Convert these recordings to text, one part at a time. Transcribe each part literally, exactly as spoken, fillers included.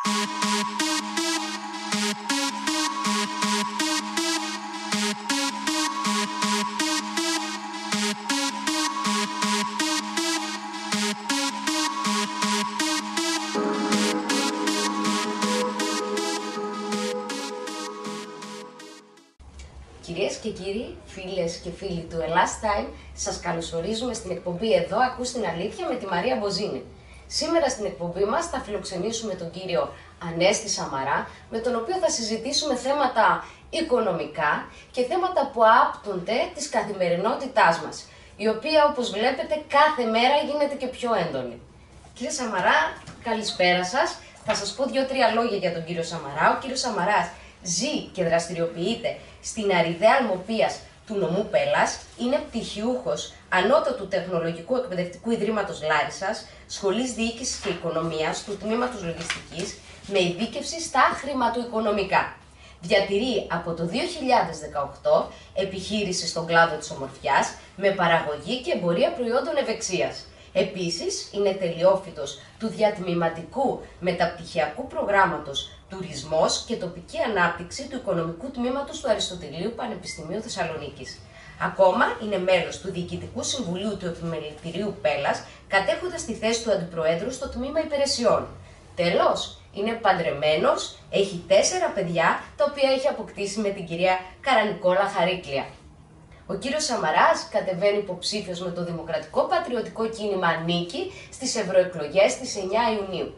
Κυρίες και κύριοι, φίλες και φίλοι του Ελλάς Time, σας καλωσορίζουμε στην εκπομπή «Εδώ ακούς την αλήθεια» με τη Μαρία Μποζίνη. Σήμερα στην εκπομπή μας θα φιλοξενήσουμε τον κύριο Ανέστη Σαμαρά, με τον οποίο θα συζητήσουμε θέματα οικονομικά και θέματα που άπτονται της καθημερινότητάς μας, η οποία, όπως βλέπετε, κάθε μέρα γίνεται και πιο έντονη. Κύριε Σαμαρά, καλησπέρα σας. Θα σας πω δύο-τρία λόγια για τον κύριο Σαμαρά. Ο κύριος Σαμαράς ζει και δραστηριοποιείται στην Αριδαία Αλμοπίας του νομού Πέλλας, είναι πτυχιούχος Ανώτατου Τεχνολογικού Εκπαιδευτικού Ιδρύματος Λάρισσας, Σχολής Διοίκησης και Οικονομίας του Τμήματος Λογιστικής, με ειδίκευση στα χρηματοοικονομικά. Διατηρεί από το δύο χιλιάδες δεκαοκτώ επιχείρηση στον κλάδο της ομορφιάς με παραγωγή και εμπορία προϊόντων ευεξίας. Επίσης, είναι τελειόφοιτος του διατμηματικού μεταπτυχιακού προγράμματος Τουρισμός και Τοπική Ανάπτυξη του Οικονομικού Τμήματος του Αριστοτελείου Πανεπιστημίου Θεσσαλονίκης. Ακόμα είναι μέλος του Διοικητικού Συμβουλίου του Επιμελητηρίου Πέλλας, κατέχοντας τη θέση του Αντιπροέδρου στο Τμήμα Υπηρεσιών. Τέλος, είναι παντρεμένος, έχει τέσσερα παιδιά, τα οποία έχει αποκτήσει με την κυρία Καρανικόλα Χαρίκλια. Ο κύριος Σαμαράς κατεβαίνει υποψήφιος με το Δημοκρατικό Πατριωτικό Κίνημα Νίκη στις ευρωεκλογές της εννέα Ιουνίου.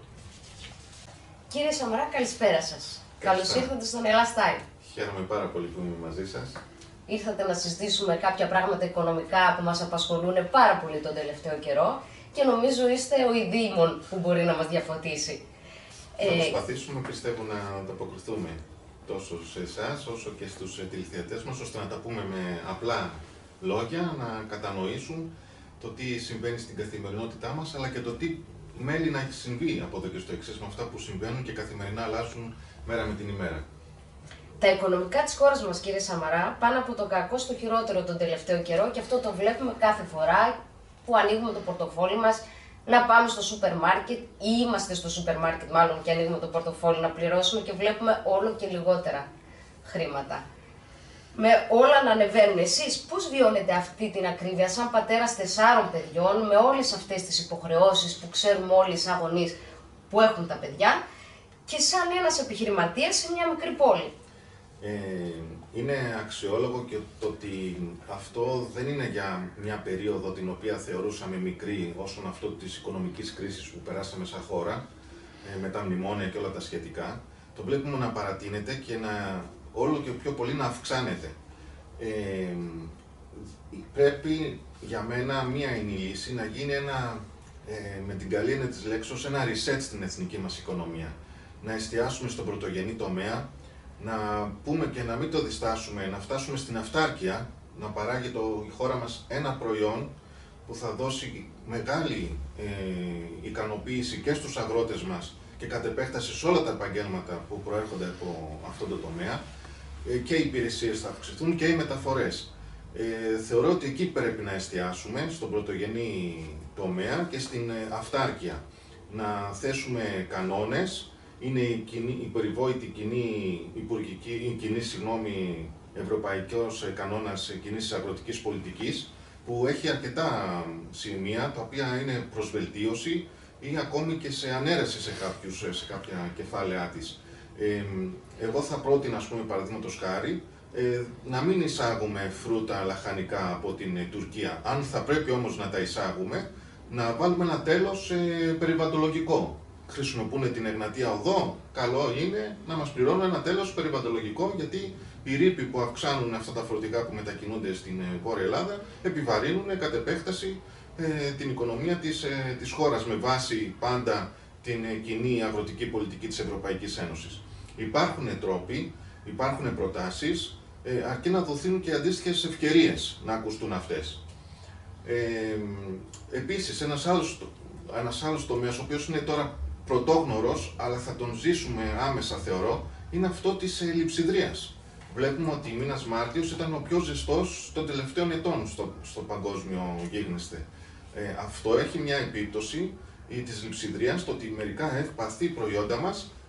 Κύριε Σαμαρά, καλησπέρα σας. Καλώς ήρθατε στον Ελλάς Time. Χαίρομαι πάρα πολύ που είμαι μαζί σας. Ήρθατε να συζητήσουμε κάποια πράγματα οικονομικά που μας απασχολούν πάρα πολύ τον τελευταίο καιρό και νομίζω είστε ο ειδήμων που μπορεί να μας διαφωτίσει. Θα ε... προσπαθήσουμε, πιστεύω, να ανταποκριθούμε τόσο σε εσάς όσο και στους τηλεθεατές μας, ώστε να τα πούμε με απλά λόγια, να κατανοήσουν το τι συμβαίνει στην καθημερινότητά μας, αλλά και το τι μέλη να έχει συμβεί από εδώ και στο εξής με αυτά που συμβαίνουν και καθημερινά αλλάζουν μέρα με την ημέρα. Τα οικονομικά της χώρας μας, κύριε Σαμαρά, πάνε από το κακό στο χειρότερο τον τελευταίο καιρό και αυτό το βλέπουμε κάθε φορά που ανοίγουμε το πορτοφόλι μας να πάμε στο σούπερ μάρκετ ή είμαστε στο σούπερ μάρκετ μάλλον και ανοίγουμε το πορτοφόλι να πληρώσουμε και βλέπουμε όλο και λιγότερα χρήματα. Με όλα να ανεβαίνουν, εσείς πώς βιώνετε αυτή την ακρίβεια σαν πατέρας τεσσάρων παιδιών, με όλες αυτές τις υποχρεώσεις που ξέρουμε όλοι οι εισαγωνείς που έχουν τα παιδιά και σαν ένας επιχειρηματίας σε μια μικρή πόλη? Ε, είναι αξιόλογο και το ότι αυτό δεν είναι για μια περίοδο την οποία θεωρούσαμε μικρή όσον αυτό της οικονομικής κρίσης που περάσαμε σαν χώρα, ε, με τα μνημόνια και όλα τα σχετικά. Το βλέπουμε να παρατείνεται και να όλο και πιο πολύ να αυξάνεται. Ε, πρέπει για μένα μία είναι η λύση να γίνει ένα, ε, με την καλή έννοια της λέξης, ένα reset στην εθνική μας οικονομία. Να εστιάσουμε στον πρωτογενή τομέα, να πούμε και να μην το διστάσουμε, να φτάσουμε στην αυτάρκεια, να παράγει το, η χώρα μας ένα προϊόν που θα δώσει μεγάλη ε, ικανοποίηση και στους αγρότες μας και κατ' επέκταση σε όλα τα επαγγέλματα που προέρχονται από αυτό το τομέα, ε, και οι υπηρεσίες θα αυξηθούν και οι μεταφορές. Ε, θεωρώ ότι εκεί πρέπει να εστιάσουμε, στον πρωτογενή τομέα και στην ε, αυτάρκεια. Να θέσουμε κανόνες. Είναι η, κοινή, η περιβόητη κοινή, υπουργική, η κοινή συγγνώμη, ευρωπαϊκός κανόνας κοινής αγροτικής πολιτικής, που έχει αρκετά σημεία τα οποία είναι προς βελτίωση ή ακόμη και σε ανέρεση σε, κάποιους, σε κάποια κεφάλαιά της. Ε, εγώ θα πρότεινα, ας πούμε, παραδείγματος χάρη, ε, να μην εισάγουμε φρούτα λαχανικά από την ε, Τουρκία. Αν θα πρέπει όμως να τα εισάγουμε, να βάλουμε ένα τέλος ε, περιβαλλοντολογικό. Χρησιμοποιούν την Εγνατία Οδό, καλό είναι να μας πληρώνουν ένα τέλος περιβαλλοντολογικό, γιατί οι ρήποι που αυξάνουν αυτά τα φορτηγά που μετακινούνται στην Βόρεια Ελλάδα επιβαρύνουν κατ' επέκταση ε, την οικονομία της, ε, της χώρας με βάση πάντα την ε, κοινή αγροτική πολιτική της Ευρωπαϊκής Ένωσης. Υπάρχουν τρόποι, υπάρχουν προτάσεις, ε, αρκεί να δοθούν και αντίστοιχες ευκαιρίες να ακουστούν αυτές. Ε, επίσης, ένας άλλος, ένας άλλος τομέας, ο οποίος είναι τώρα πρωτόγνωρος, αλλά θα τον ζήσουμε άμεσα θεωρώ, είναι αυτό της ε, λειψιδρίας. Βλέπουμε ότι ο μήνας Μάρτιος ήταν ο πιο ζεστός των τελευταίων ετών στο, στο παγκόσμιο γίγνεσθε. Ε, αυτό έχει μια επίπτωση ε, της λειψιδρίας, το ότι μερικά ευπαθή προϊόντα μας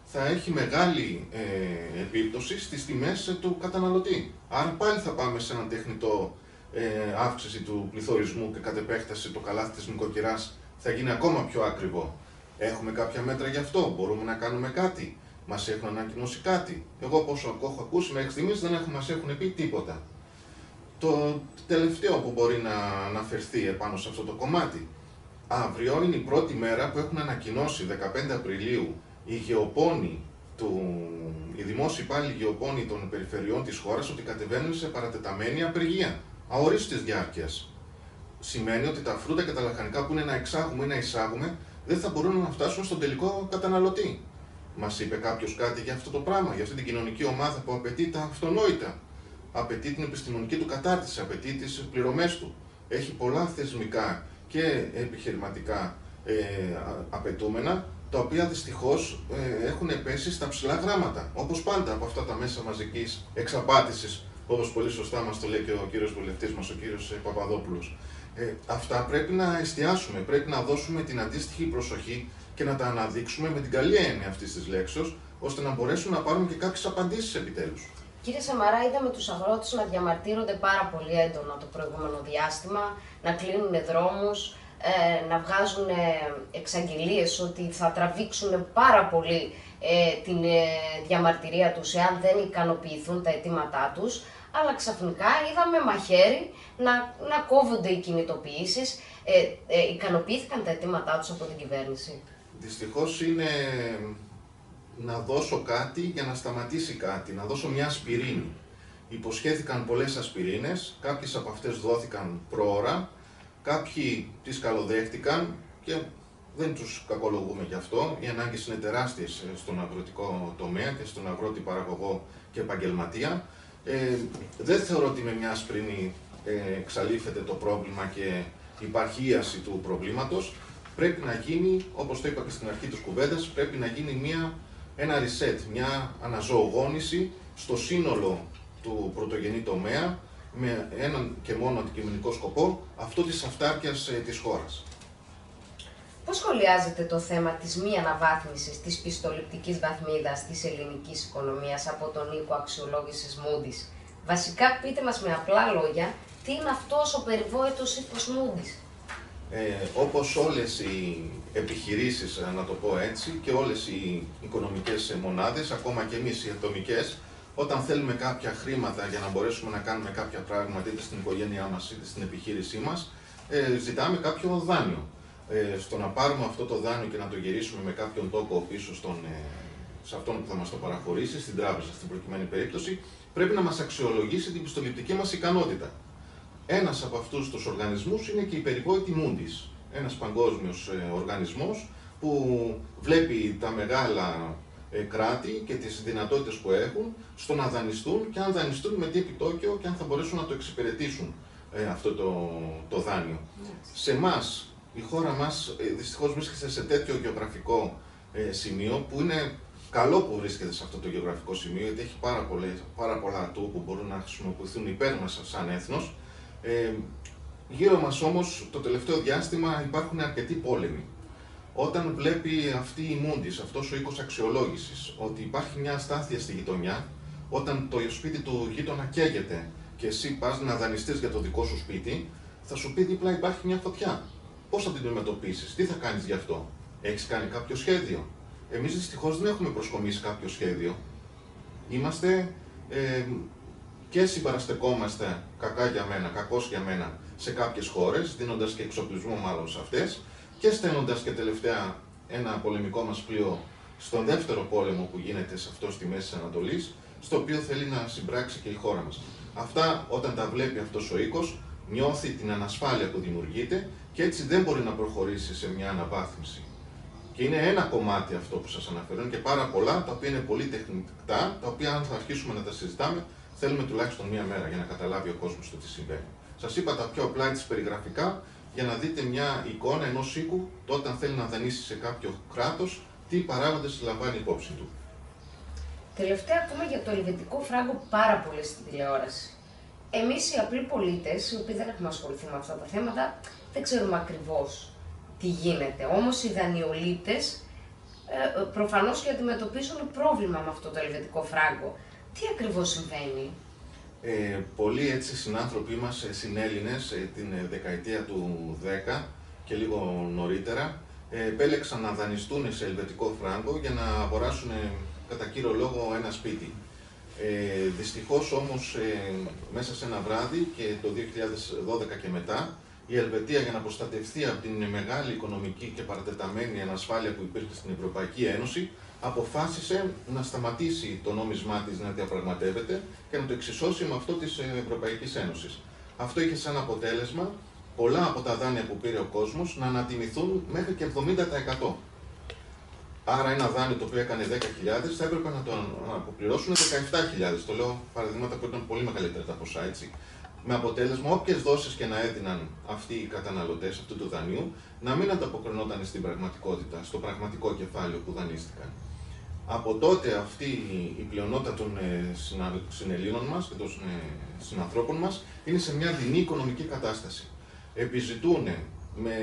θα έχει μεγάλη ε, επίπτωση στις τιμές του καταναλωτή. Άρα πάλι θα πάμε σε έναν τεχνητό ε, αύξηση του πληθωρισμού και κατ' επέκταση το καλάθι της νοικοκυράς θα γίνει ακόμα πιο ακριβό. Έχουμε κάποια μέτρα γι' αυτό, μπορούμε να κάνουμε κάτι, μας έχουν ανακοινώσει κάτι. Εγώ από όσο έχω ακούσει μέχρι στιγμής δεν έχουν, μας έχουν πει τίποτα. Το τελευταίο που μπορεί να αναφερθεί επάνω σε αυτό το κομμάτι, αύριο είναι η πρώτη μέρα που έχουν ανακοινώσει δεκαπέντε Απριλίου οι γεωπόνοι, του, οι δημόσιοι υπάλληλοι γεωπόνοι των περιφερειών της χώρας ότι κατεβαίνουν σε παρατεταμένη απεργία, αορίστης διάρκειας. Σημαίνει ότι τα φρούτα και τα λαχανικά που είναι να εξάγουμε ή να εισάγουμε δεν θα μπορούν να φτάσουν στον τελικό καταναλωτή. Μας είπε κάποιος κάτι για αυτό το πράγμα, για αυτή την κοινωνική ομάδα που απαιτεί τα αυτονόητα. Απαιτεί την επιστημονική του κατάρτιση, απαιτεί τις πληρωμές του. Έχει πολλά θεσμικά και επιχειρηματικά ε, απαιτούμενα, τα οποία δυστυχώς ε, έχουν πέσει στα ψηλά γράμματα. Όπως πάντα από αυτά τα μέσα μαζικής εξαπάτησης, όπως πολύ σωστά μας το λέει και ο κύριος βουλευτής μας, ο κύριος Παπαδόπουλος. Ε, αυτά πρέπει να εστιάσουμε, πρέπει να δώσουμε την αντίστοιχη προσοχή και να τα αναδείξουμε με την καλή έννοια αυτής της λέξης, ώστε να μπορέσουμε να πάρουμε και κάποιες απαντήσεις επιτέλους. Κύριε Σαμαρά, είδαμε τους αγρότες να διαμαρτύρονται πάρα πολύ έντονα το προηγούμενο διάστημα, να κλείνουν δρόμους, ε, να βγάζουν εξαγγελίες ότι θα τραβήξουν πάρα πολύ ε, την ε, διαμαρτυρία τους εάν δεν ικανοποιηθούν τα αιτήματά τους, αλλά ξαφνικά είδαμε μαχαίρι να, να κόβονται οι κινητοποιήσεις. Ε, ε, ικανοποιήθηκαν τα αιτήματά τους από την κυβέρνηση? Δυστυχώς είναι να δώσω κάτι για να σταματήσει κάτι, να δώσω μια ασπιρίνη. Υποσχέθηκαν πολλές ασπιρίνες, κάποιες από αυτές δόθηκαν προώρα, κάποιοι τις καλοδέχτηκαν και δεν τους κακολογούμε γι' αυτό. Οι ανάγκες είναι τεράστιες στον αγροτικό τομέα και στον αγρότη παραγωγό και επαγγελματία. Ε, δεν θεωρώ ότι με μια ασπρίνη ε, εξαλείφεται το πρόβλημα και υπάρχει ίαση του προβλήματος. Πρέπει να γίνει, όπως το είπα και στην αρχή της κουβέντας, πρέπει να γίνει μια, ένα reset, μια αναζωογόνηση στο σύνολο του πρωτογενή τομέα με έναν και μόνο αντικειμενικό σκοπό, αυτό της αυτάρκειας ε, της χώρας. Πώς σχολιάζετε το θέμα της μη αναβάθμισης της πιστοληπτικής βαθμίδας της ελληνικής οικονομίας από τον οίκο αξιολόγησης Moody's? Βασικά, πείτε μας με απλά λόγια, τι είναι αυτός ο περιβόητος οίκος Moody's? Ε, όπως όλες οι επιχειρήσεις, να το πω έτσι, και όλες οι οικονομικές μονάδες, ακόμα και εμείς οι ατομικές, όταν θέλουμε κάποια χρήματα για να μπορέσουμε να κάνουμε κάποια πράγματα είτε στην οικογένειά μας είτε στην επιχείρησή μας, ε, ζητάμε κάποιο δάνειο. Ε, στο να πάρουμε αυτό το δάνειο και να το γυρίσουμε με κάποιον τόκο πίσω στον, ε, σε αυτόν που θα μας το παραχωρήσει, στην τράπεζα στην προκειμένη περίπτωση, πρέπει να μας αξιολογήσει την πιστοληπτική μας ικανότητα. Ένας από αυτούς τους οργανισμούς είναι και η περιβόητη Moody's, ένας παγκόσμιος ε, οργανισμός που βλέπει τα μεγάλα ε, κράτη και τις δυνατότητες που έχουν στο να δανειστούν και αν δανειστούν με τι επιτόκιο και αν θα μπορέσουν να το εξυπηρετήσουν ε, αυτό το, το δάνειο. Yes. Σε εμάς, η χώρα μας ε, δυστυχώς βρίσκεται σε τέτοιο γεωγραφικό ε, σημείο που είναι καλό που βρίσκεται σε αυτό το γεωγραφικό σημείο, γιατί έχει πάρα, πολλές, πάρα πολλά ατού που μπορούν να χρησιμοποιηθούν υπέρ μας σαν έθνος. Ε, γύρω μας όμως το τελευταίο διάστημα υπάρχουν αρκετοί πόλεμοι. Όταν βλέπει αυτή η Moody's, αυτός ο οίκος αξιολόγησης, ότι υπάρχει μια αστάθεια στη γειτονιά, όταν το σπίτι του γείτονα καίγεται και εσύ πας να δανειστείς για το δικό σου σπίτι, θα σου πει δίπλα υπάρχει μια φωτιά. Πώς θα την αντιμετωπίσεις, τι θα κάνεις γι' αυτό, έχεις κάνει κάποιο σχέδιο? Εμείς δυστυχώς δεν έχουμε προσκομίσει κάποιο σχέδιο. Είμαστε ε, και συμπαραστεκόμαστε, κακά για μένα, κακώς για μένα, σε κάποιες χώρες, δίνοντας και εξοπλισμό μάλλον σε αυτές, και στέλνοντας και τελευταία ένα πολεμικό μας πλοίο στον δεύτερο πόλεμο που γίνεται σε αυτό στη Μέση της Ανατολής, στο οποίο θέλει να συμπράξει και η χώρα μας. Αυτά όταν τα βλέπει αυτός ο οίκος, νιώθει την ανασφάλεια που δημιουργείται και έτσι δεν μπορεί να προχωρήσει σε μια αναβάθμιση. Και είναι ένα κομμάτι αυτό που σας αναφέρω, είναι και πάρα πολλά, τα οποία είναι πολύ τεχνητά, τα οποία αν θα αρχίσουμε να τα συζητάμε, θέλουμε τουλάχιστον μία μέρα για να καταλάβει ο κόσμος το τι συμβαίνει. Σας είπα τα πιο απλά έτσι περιγραφικά, για να δείτε μια εικόνα ενός οίκου, όταν θέλει να δανείσει σε κάποιο κράτος, τι παράγοντες λαμβάνει υπόψη του. Τελευταία ακούμε για το ελβετικό φράγκο πάρα πολύ στην τηλεόραση. Εμείς οι απλοί πολίτες, οι οποίοι δεν έχουμε ασχοληθεί με αυτά τα θέματα, δεν ξέρουμε ακριβώς τι γίνεται. Όμως οι δανειολήπτες ε, προφανώς και αντιμετωπίζουν πρόβλημα με αυτό το ελβετικό φράγκο. Τι ακριβώς συμβαίνει? Ε, πολλοί έτσι συνάνθρωποι μας, συνέλληνες, ε, την δεκαετία του δέκα και λίγο νωρίτερα, ε, επέλεξαν να δανειστούν σε ελβετικό φράγκο για να αγοράσουν ε, κατά κύριο λόγο ένα σπίτι. Ε, δυστυχώς όμως ε, μέσα σε ένα βράδυ και το δύο χιλιάδες δώδεκα και μετά, η Ελβετία, για να προστατευτεί από την μεγάλη οικονομική και παρατεταμένη ανασφάλεια που υπήρχε στην Ευρωπαϊκή Ένωση, αποφάσισε να σταματήσει το νόμισμά της να διαπραγματεύεται και να το εξισώσει με αυτό της Ευρωπαϊκής Ένωσης. Αυτό είχε σαν αποτέλεσμα πολλά από τα δάνεια που πήρε ο κόσμος να ανατιμηθούν μέχρι και εβδομήντα τοις εκατό. Άρα ένα δάνειο το οποίο έκανε δέκα χιλιάδες θα έπρεπε να το αποπληρώσουν δεκαεπτά χιλιάδες. Το λέω παραδείγματα που ήταν πολύ μεγαλύτερα τα ποσά, έτσι. Με αποτέλεσμα, όποιες δόσεις και να έδιναν αυτοί οι καταναλωτές αυτού του δανείου, να μην ανταποκρινόταν στην πραγματικότητα, στο πραγματικό κεφάλαιο που δανείστηκαν. Από τότε αυτή η πλειονότητα των συνελλήνων μας και των συνανθρώπων μας είναι σε μια δεινή οικονομική κατάσταση. Επιζητούν με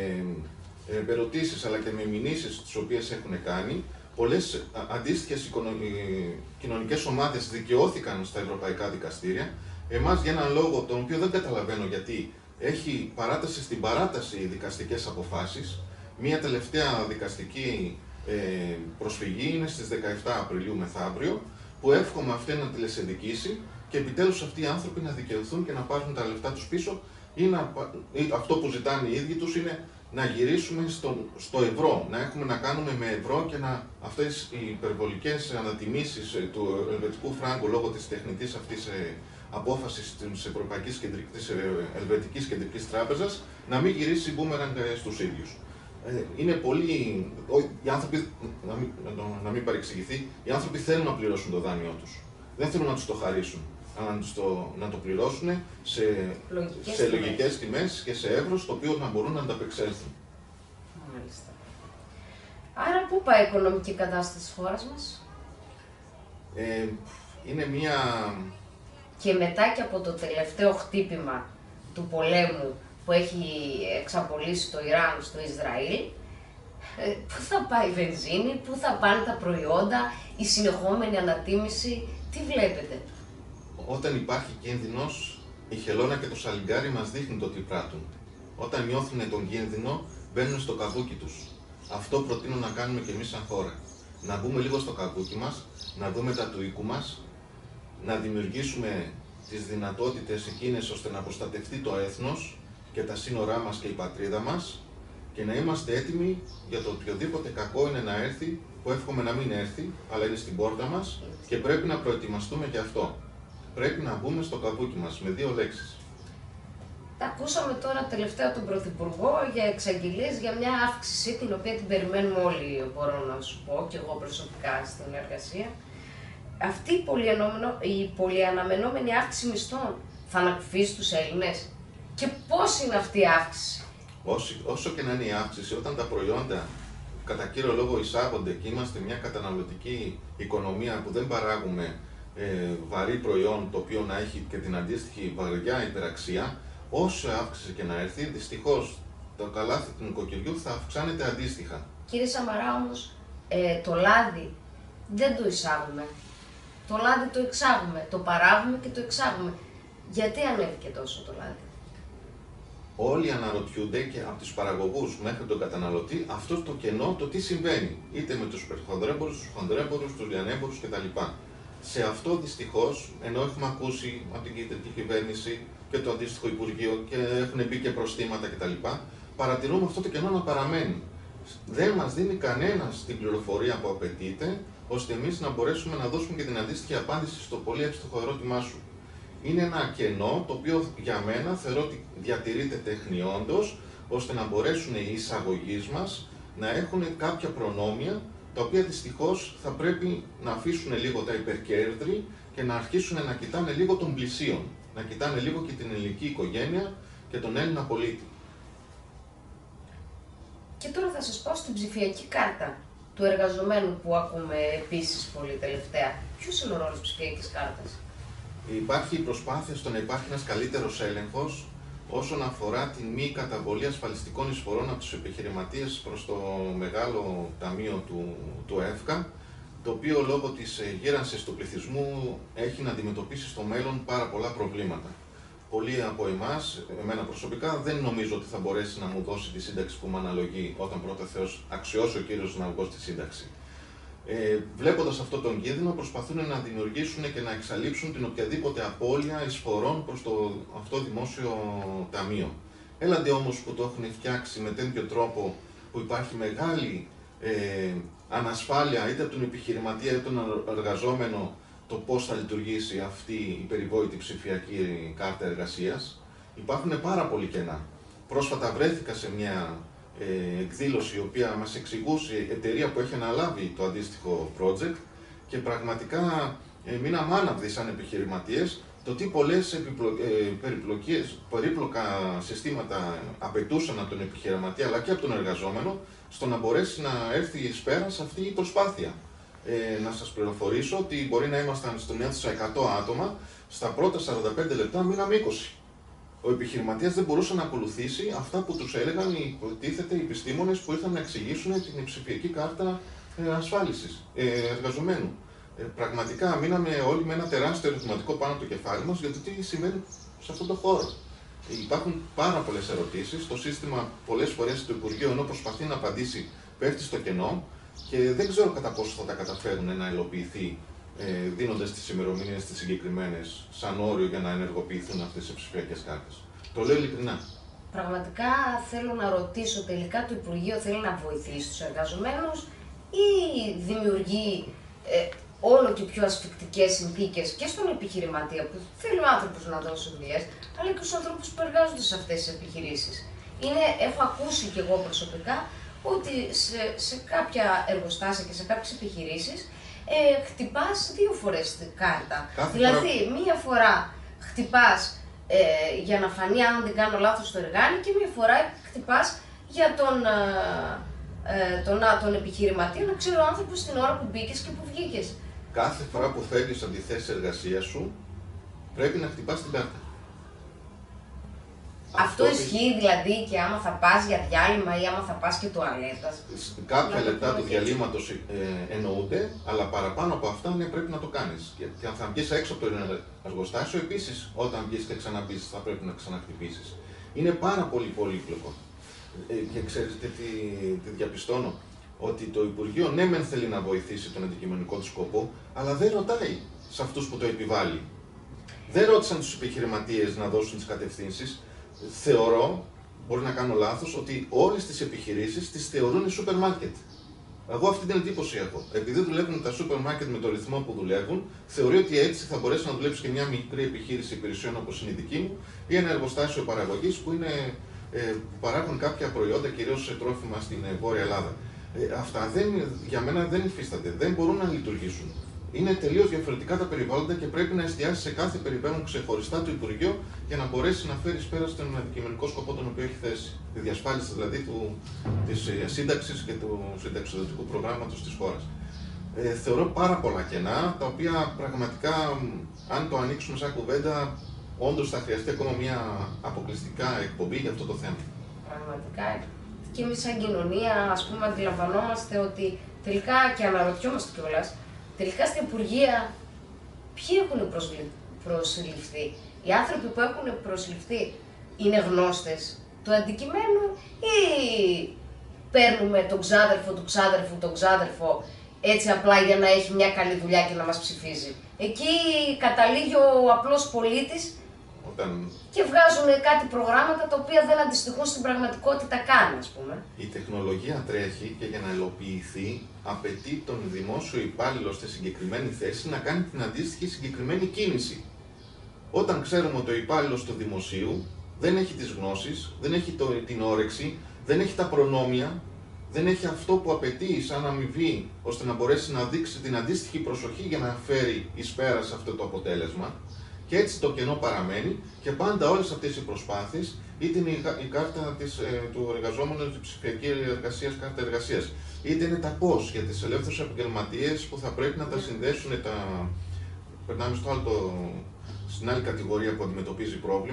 ερωτήσεις αλλά και με μηνύσεις τις οποίες έχουν κάνει. Πολλές αντίστοιχες κοινωνικές ομάδες δικαιώθηκαν στα ευρωπαϊκά δικαστήρια. Εμάς για έναν λόγο τον οποίο δεν καταλαβαίνω, γιατί έχει παράταση στην παράταση οι δικαστικές αποφάσεις. Μία τελευταία δικαστική ε, προσφυγή είναι στις δεκαεπτά Απριλίου μεθαύριο, που εύχομαι αυτή να τηλεσυνδικήσει και επιτέλους αυτοί οι άνθρωποι να δικαιωθούν και να πάρουν τα λεφτά τους πίσω, ή να, ή αυτό που ζητάνε οι ίδιοι τους είναι να γυρίσουμε στο, στο ευρώ, να έχουμε να κάνουμε με ευρώ και να αυτές οι υπερβολικές ανατιμήσεις του ελβετικού φράγκου λόγω της τεχνητής αυτής ε, απόφασης της Ευρωπαϊκής Κεντρικής, της Ελβετικής Κεντρικής Τράπεζας να μην γυρίσει μπούμερανγκ στους ίδιους. Είναι πολύ. Οι άνθρωποι, να μην, να μην παρεξηγηθεί, οι άνθρωποι θέλουν να πληρώσουν το δάνειό τους. Δεν θέλουν να τους το χαρίσουν, αλλά να, τους το, να το πληρώσουν σε λογικές, σε λογικές τιμές και σε εύρος, το οποίο να μπορούν να ανταπεξέλθουν. Μάλιστα. Άρα, πού πάει η οικονομική κατάσταση της χώρας μας? Ε, είναι μία... Και μετά και από το τελευταίο χτύπημα του πολέμου που έχει εξαπολύσει το Ιράν στο Ισραήλ, πού θα πάει η βενζίνη, πού θα πάνε τα προϊόντα, η συνεχόμενη ανατίμηση, τι βλέπετε? Όταν υπάρχει κίνδυνος, η χελώνα και το σαλιγκάρι μας δείχνουν το τι πράττουν. Όταν νιώθουν τον κίνδυνο, μπαίνουν στο καβούκι τους. Αυτό προτείνω να κάνουμε και εμείς σαν χώρα. Να μπούμε λίγο στο καβούκι μας, να δούμε τα του οίκου μας, να δημιουργήσουμε τις δυνατότητες εκείνες ώστε να προστατευτεί το έθνος και τα σύνορά μας και η πατρίδα μας και να είμαστε έτοιμοι για το οποιοδήποτε κακό είναι να έρθει, που εύχομαι να μην έρθει, αλλά είναι στην πόρτα μας και πρέπει να προετοιμαστούμε για αυτό. Πρέπει να μπούμε στο καβούκι μας με δύο λέξεις. Τα ακούσαμε τώρα τελευταία τον Πρωθυπουργό για εξαγγελίες για μια αύξηση την οποία την περιμένουμε όλοι, μπορώ να σου πω και εγώ προσωπικά στην εργασία. Αυτή η, η πολυαναμενόμενη αύξηση μισθών θα ανακουφίσει τους Έλληνες? Και πώς είναι αυτή η αύξηση? Όσο, όσο και να είναι η αύξηση, όταν τα προϊόντα κατά κύριο λόγο εισάγονται και είμαστε μια καταναλωτική οικονομία που δεν παράγουμε ε, βαρύ προϊόν το οποίο να έχει και την αντίστοιχη βαριά υπεραξία, όσο αύξηση και να έρθει, δυστυχώς το καλάθι του νοικοκυριού θα αυξάνεται αντίστοιχα. Κύριε Σαμαρά, όμως, ε, το λάδι δεν το εισάγουμε. Το λάδι το εξάγουμε, το παράγουμε και το εξάγουμε. Γιατί ανέβηκε τόσο το λάδι? Όλοι αναρωτιούνται, και από τους παραγωγούς μέχρι τον καταναλωτή, αυτό το κενό, το τι συμβαίνει. Είτε με τους υπερχονδρέμπορους, τους χονδρέμπορους, τους λιανέμπορους κτλ. Σε αυτό δυστυχώς, ενώ έχουμε ακούσει από την κεντρική κυβέρνηση και το αντίστοιχο Υπουργείο και έχουν μπει και προστήματα κτλ., παρατηρούμε αυτό το κενό να παραμένει. Δεν μας δίνει κανένας την πληροφορία που απαιτείται, ώστε εμείς να μπορέσουμε να δώσουμε και την αντίστοιχη απάντηση στο πολύ εύστοχο ερώτημά σου. Είναι ένα κενό το οποίο για μένα θεωρώ ότι διατηρείται τεχνιόντως, ώστε να μπορέσουν οι εισαγωγείς μας να έχουν κάποια προνόμια, τα οποία δυστυχώς θα πρέπει να αφήσουν λίγο τα υπερκέρδη και να αρχίσουν να κοιτάνε λίγο των πλησίων, να κοιτάνε λίγο και την ελληνική οικογένεια και τον Έλληνα πολίτη. Και τώρα θα σας πάω στην ψηφιακή κάρτα του εργαζομένου που ακούμε επίσης πολύ τελευταία. Ποιος είναι ο ρόλος της ψηφιακής κάρτας? Υπάρχει η προσπάθεια στο να υπάρχει ένας καλύτερος έλεγχος όσον αφορά την μη καταβολή ασφαλιστικών εισφορών από τους επιχειρηματίες προς το μεγάλο ταμείο του, του ΕΦΚΑ, το οποίο λόγω της γύρανσης του πληθυσμού έχει να αντιμετωπίσει στο μέλλον πάρα πολλά προβλήματα. Πολλοί από εμάς, εμένα προσωπικά, δεν νομίζω ότι θα μπορέσει να μου δώσει τη σύνταξη που μου αναλογεί όταν πρώτα Θεός αξιώσει ο κύριος να βγω στη σύνταξη. Ε, βλέποντας αυτόν τον κίνδυνο, προσπαθούν να δημιουργήσουν και να εξαλείψουν την οποιαδήποτε απώλεια εισφορών προς το αυτό δημόσιο ταμείο. Έλαντε όμως που το έχουν φτιάξει με τέτοιο τρόπο που υπάρχει μεγάλη ε, ανασφάλεια είτε από τον επιχειρηματία είτε τον εργαζόμενο το πώς θα λειτουργήσει αυτή η περιβόητη ψηφιακή κάρτα εργασίας. Υπάρχουν πάρα πολλοί κενά. Πρόσφατα βρέθηκα σε μια ε, εκδήλωση η οποία μας εξηγούσε η εταιρεία που έχει αναλάβει το αντίστοιχο project και πραγματικά ε, μείναμε άναυδοι σαν επιχειρηματίες το τι πολλές επιπλο... ε, περιπλοκίες, περίπλοκα συστήματα απαιτούσαν από τον επιχειρηματία αλλά και από τον εργαζόμενο στο να μπορέσει να έρθει εις πέρας αυτή η προσπάθεια. Ε, να σας πληροφορήσω ότι μπορεί να ήμασταν στον αίθουσα εκατό άτομα, στα πρώτα σαράντα πέντε λεπτά μείναμε είκοσι. Ο επιχειρηματίας δεν μπορούσε να ακολουθήσει αυτά που τους έλεγαν οι υποτίθεται οι επιστήμονες που ήρθαν να εξηγήσουν την ψηφιακή κάρτα ε, ασφάλισης ε, εργαζομένου. Ε, πραγματικά μείναμε όλοι με ένα τεράστιο ερωτηματικό πάνω από το κεφάλι μας για το τι συμβαίνει σε αυτόν τον χώρο. Ε, υπάρχουν πάρα πολλές ερωτήσεις. Το σύστημα πολλές φορές το Υπουργείο ενώ προσπαθεί να απαντήσει πέφτει στο κενό. Και δεν ξέρω κατά πόσο θα τα καταφέρουν να υλοποιηθεί ε, δίνοντας τις ημερομηνίες τις συγκεκριμένες σαν όριο για να ενεργοποιηθούν αυτές οι ψηφιακές κάρτες. Το λέω ειλικρινά. Πραγματικά θέλω να ρωτήσω, τελικά το Υπουργείο θέλει να βοηθήσει τους εργαζομένους ή δημιουργεί ε, όλο και πιο ασφικτικές συνθήκες και στον επιχειρηματία που θέλει ο άνθρωπος να δώσει δουλειές, αλλά και στους ανθρώπους που εργάζονται σε αυτές τις επιχειρήσεις. Είναι, έχω ακούσει κι εγώ προσωπικά ότι σε, σε κάποια εργοστάσια και σε κάποιες επιχειρήσεις ε, χτυπάς δύο φορές την κάρτα. Κάθε δηλαδή, φορά... μία φορά χτυπάς ε, για να φανεί αν δεν κάνω λάθος το εργάνι και μία φορά χτυπάς για τον, ε, τον, τον επιχειρηματία να ξέρει ο άνθρωπος την ώρα που μπήκες και που βγήκες. Κάθε φορά που φεύγεις από τη θέση εργασίας σου πρέπει να χτυπάς την κάρτα. Αυτό, Αυτό ισχύει δηλαδή και άμα θα πας για διάλειμμα ή άμα θα πας και τουαλέτα. Κάποια λεπτά του διαλύματος ε, εννοούνται, αλλά παραπάνω από αυτά ναι, πρέπει να το κάνεις. Και, και αν θα βγεις έξω από το εργοστάσιο, επίσης όταν βγεις και ξαναμπείς θα πρέπει να ξαναχτυπήσεις. Είναι πάρα πολύ πολύπλοκο. Ε, και ξέρετε τι, τι διαπιστώνω, ότι το Υπουργείο ναι μεν θέλει να βοηθήσει τον αντικειμενικό του σκοπό, αλλά δεν ρωτάει σε αυτούς που το επιβάλλει. Δεν ρώτησαν τους επιχειρηματίες να δώσουν τις κατευθύνσεις. Θεωρώ, μπορεί να κάνω λάθος, ότι όλες τις επιχειρήσεις τις θεωρούν σούπερ μάρκετ. Εγώ αυτή την εντύπωση έχω. Επειδή δουλεύουν τα σούπερ μάρκετ με το ρυθμό που δουλεύουν, θεωρεί ότι έτσι θα μπορέσει να δουλέψει και μια μικρή επιχείρηση υπηρεσιών όπως είναι η δική μου ή ένα εργοστάσιο παραγωγής που, είναι, ε, που παράγουν κάποια προϊόντα, κυρίως σε τρόφιμα στην ε, Βόρεια Ελλάδα. Ε, αυτά δεν, για μένα δεν υφίστανται, δεν μπορούν να λειτουργήσουν. Είναι τελείως διαφορετικά τα περιβάλλοντα και πρέπει να εστιάσει σε κάθε περιβάλλον ξεχωριστά το Υπουργείο για να μπορέσει να φέρει πέρα στον αντικειμενικό σκοπό τον οποίο έχει θέσει. Τη διασφάλιση δηλαδή του, της σύνταξης και του συνταξιδοτικού προγράμματος της χώρας. Ε, θεωρώ πάρα πολλά κενά, τα οποία πραγματικά, αν το ανοίξουμε σαν κουβέντα, όντως θα χρειαστεί ακόμα μια αποκλειστικά εκπομπή για αυτό το θέμα. Πραγματικά. Και εμείς σαν κοινωνία, ας πούμε, αντιλαμβανόμαστε ότι τελικά και αναρωτιόμαστε κιόλας. Τελικά στην Υπουργεία, ποιοι έχουν προσληφθεί. Οι άνθρωποι που έχουν προσληφθεί είναι γνώστες του αντικειμένου ή παίρνουμε τον ξάδερφο του ξάδερφου, τον ξάδερφο έτσι απλά για να έχει μια καλή δουλειά και να μας ψηφίζει. Εκεί καταλήγει ο απλός πολίτης Όταν... και βγάζουν κάτι προγράμματα τα οποία δεν αντιστοιχούν στην πραγματικότητα καν, ας πούμε. Η τεχνολογία τρέχει και για να υλοποιηθεί απαιτεί τον δημόσιο υπάλληλο στη συγκεκριμένη θέση να κάνει την αντίστοιχη συγκεκριμένη κίνηση. Όταν ξέρουμε ότι ο υπάλληλος του δημοσίου δεν έχει τις γνώσεις, δεν έχει το, την όρεξη, δεν έχει τα προνόμια, δεν έχει αυτό που απαιτεί σαν αμοιβή ώστε να μπορέσει να δείξει την αντίστοιχη προσοχή για να φέρει εις πέρα σε αυτό το αποτέλεσμα. Και έτσι το κενό παραμένει και πάντα όλες αυτές οι προσπάθειες, είτε είναι η κάρτα της, ε, του εργαζόμενου της ψηφιακής εργασίας, κάρτα εργασίας, είτε είναι τα πώς για τις ελεύθερους επαγγελματίες που θα πρέπει να τα συνδέσουν, τα... περνάμε στο άλλο, στην άλλη κατηγορία που αντιμετωπίζει πρόβλημα,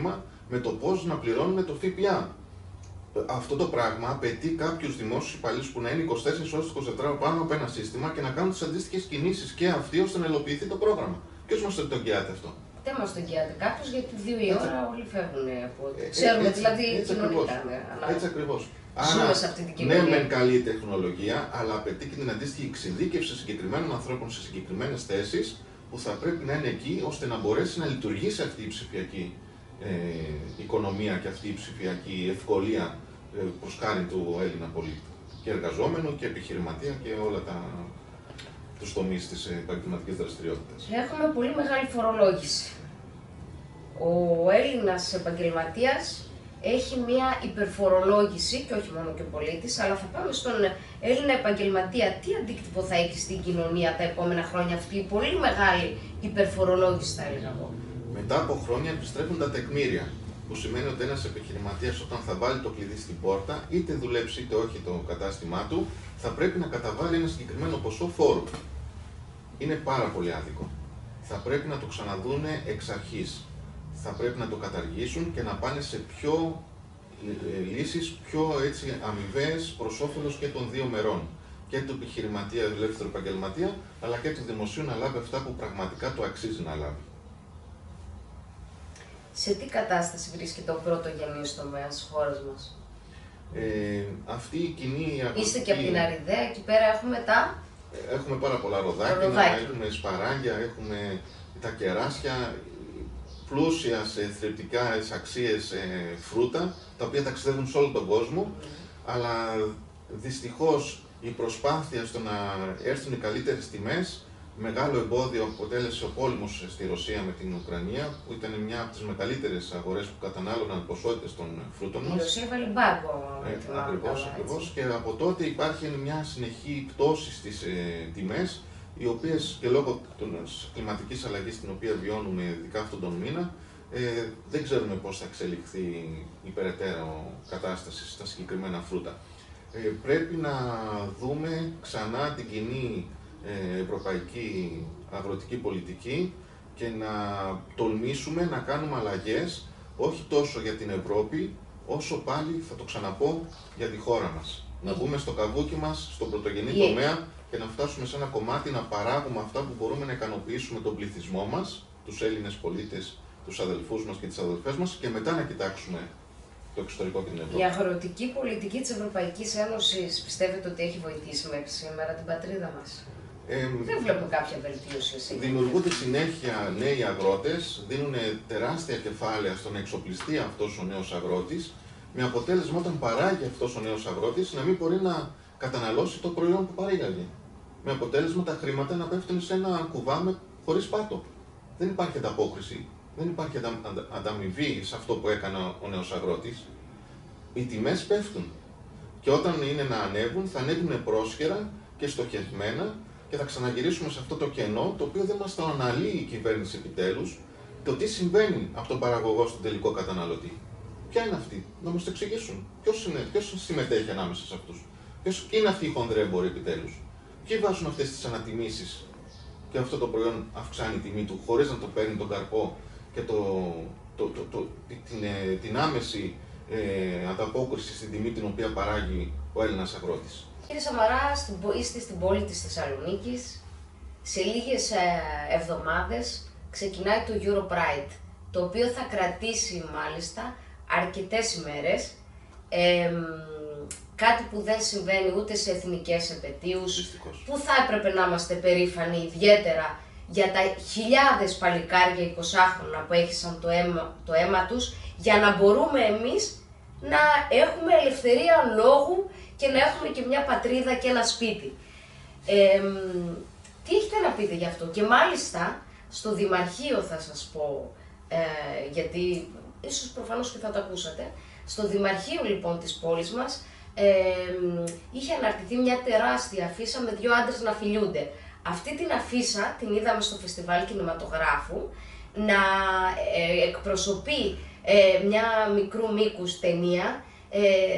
με το πώς να πληρώνουν το ΦΠΑ. Αυτό το πράγμα απαιτεί κάποιους δημόσιους υπαλλήλους που να είναι είκοσι τέσσερις ώρες εικοσιτέσσερις πάνω από ένα σύστημα και να κάνουν τις αντίστοιχες κινήσεις και αυτοί ώστε να υλοποιηθεί το πρόγραμμα. Ποιος μας το εγγυάται αυτό? Δεν μας το εγγυάται κάποιος, γιατί δύο η ώρα όλοι φεύγουν από. Ε, Ξέρουμε έτσι, δηλαδή κοινωνικά. Έτσι ακριβώς. Άρα, σε αυτή την κοινωνία. Ναι, μεν καλή τεχνολογία, αλλά απαιτεί και την αντίστοιχη εξειδίκευση συγκεκριμένων ανθρώπων σε συγκεκριμένες θέσεις που θα πρέπει να είναι εκεί ώστε να μπορέσει να λειτουργήσει αυτή η ψηφιακή ε, οικονομία και αυτή η ψηφιακή ευκολία ε, προς χάρη του Έλληνα πολίτη. Και εργαζόμενου και επιχειρηματία και όλα τα. Τους τομείς της επαγγελματικής δραστηριότητας. Έχουμε πολύ μεγάλη φορολόγηση. Ο Έλληνας επαγγελματίας έχει μια υπερφορολόγηση, και όχι μόνο και ο πολίτης, αλλά θα πάμε στον Έλληνα επαγγελματία. Τι αντίκτυπο θα έχει στην κοινωνία τα επόμενα χρόνια αυτή η πολύ μεγάλη υπερφορολόγηση, θα έλεγα εγώ? Μετά από χρόνια επιστρέφουν τα τεκμήρια, που σημαίνει ότι ένας επιχειρηματίας όταν θα βάλει το κλειδί στην πόρτα, είτε δουλέψει είτε όχι το κατάστημά του, θα πρέπει να καταβάλει ένα συγκεκριμένο ποσό φόρου. Είναι πάρα πολύ άδικο. Θα πρέπει να το ξαναδούνε εξ αρχής. Θα πρέπει να το καταργήσουν και να πάνε σε πιο ε, λύσεις πιο έτσι αμοιβαίες προς όφελος και των δύο μερών. Και του επιχειρηματία, του ελεύθερου επαγγελματία, αλλά και του δημοσίου να λάβει αυτά που πραγματικά το αξίζει να λάβει. Σε τι κατάσταση βρίσκεται ο πρωτογενής τομέας της χώρας μας? Ε, αυτή η κοινή αγροτική... Είστε και από την Αριδαία, εκεί πέρα έχουμε τα... Έχουμε πάρα πολλά ροδάκια, έχουμε σπαράγγια, έχουμε τα κεράσια, πλούσια σε θρεπτικές αξίες ε, φρούτα, τα οποία ταξιδεύουν σε όλο τον κόσμο, αλλά δυστυχώς η προσπάθεια στο να έρθουν οι καλύτερες τιμές, μεγάλο εμπόδιο αποτέλεσε ο πόλεμος στη Ρωσία με την Ουκρανία, που ήταν μια από τις μεγαλύτερες αγορές που κατανάλωναν ποσότητες των φρούτων μας. Η Ρωσία βάλει μπάγκο. Ε, ακριβώς, ακριβώς. Και από τότε υπάρχει μια συνεχή πτώση στις ε, τιμές, οι οποίες και λόγω της κλιματικής αλλαγής την οποία βιώνουμε ειδικά αυτόν τον μήνα, ε, δεν ξέρουμε πώς θα εξελιχθεί η περαιτέρω κατάσταση στα συγκεκριμένα φρούτα. Ε, πρέπει να δούμε ξανά την κοινή ευρωπαϊκή αγροτική πολιτική και να τολμήσουμε να κάνουμε αλλαγές, όχι τόσο για την Ευρώπη, όσο πάλι, θα το ξαναπώ, για τη χώρα μας. Mm. Να μπούμε στο καβούκι μας, στον πρωτογενή yeah. τομέα και να φτάσουμε σε ένα κομμάτι να παράγουμε αυτά που μπορούμε να ικανοποιήσουμε τον πληθυσμό μας, τους Έλληνες πολίτες, τους αδελφούς μας και τις αδελφές μας, και μετά να κοιτάξουμε το εξωτερικό και την Ευρώπη. Η αγροτική πολιτική της Ευρωπαϊκής Ένωσης πιστεύετε ότι έχει βοηθήσει μέχρι σήμερα την πατρίδα μας? Ε, Δεν βλέπω κάποια βελτίωση. Εσύ. Δημιουργούνται συνέχεια νέοι αγρότες, δίνουν τεράστια κεφάλαια στο να εξοπλιστεί αυτός ο νέος αγρότης, με αποτέλεσμα όταν παράγει αυτός ο νέος αγρότης να μην μπορεί να καταναλώσει το προϊόν που παρήγαγε. Με αποτέλεσμα τα χρήματα να πέφτουν σε ένα κουβά χωρίς πάτο. Δεν υπάρχει ανταπόκριση, δεν υπάρχει αντα, αντα, ανταμοιβή σε αυτό που έκανε ο νέος αγρότης. Οι τιμές πέφτουν. Και όταν είναι να ανέβουν, θα ανέβουν πρόσχερα και στοχευμένα, και θα ξαναγυρίσουμε σε αυτό το κενό, το οποίο δεν μας το αναλύει η κυβέρνηση επιτέλους, το τι συμβαίνει από τον παραγωγό στον τελικό καταναλωτή. Ποια είναι αυτή, να μας το εξηγήσουν. Ποιος, είναι, ποιος συμμετέχει ανάμεσα σε αυτούς. Ποιος είναι αυτοί οι χονδρέμποροι επιτέλους. Ποιοι βάζουν αυτές τις ανατιμήσεις και αυτό το προϊόν αυξάνει η τιμή του, χωρίς να το παίρνει τον καρπό και το, το, το, το, την, την άμεση ε, ανταπόκριση στην τιμή την οποία παράγει ο Έλληνας αγρότης. Κύριε Σαμαρά, είστε στην πόλη της Θεσσαλονίκης. Σε λίγες εβδομάδες ξεκινάει το EuroPride, το οποίο θα κρατήσει μάλιστα αρκετές ημέρες. Ε, κάτι που δεν συμβαίνει ούτε σε εθνικές επετείους, Δυστυχώς. Που θα έπρεπε να είμαστε περήφανοι ιδιαίτερα για τα χιλιάδες παλικάρια εικοσάχρονα που έχησαν το αίμα, το αίμα τους, για να μπορούμε εμείς να έχουμε ελευθερία λόγου και να έχουμε και μια πατρίδα και ένα σπίτι. Ε, τι έχετε να πείτε γι' αυτό? Και μάλιστα στο Δημαρχείο θα σας πω, ε, γιατί ίσως προφανώς και θα το ακούσατε, στο Δημαρχείο λοιπόν της πόλης μας ε, είχε αναρτηθεί μια τεράστια αφίσα με δύο άντρες να φιλιούνται. Αυτή την αφίσα την είδαμε στο φεστιβάλ κινηματογράφου να ε, εκπροσωπεί ε, μια μικρού μήκους ταινία ε,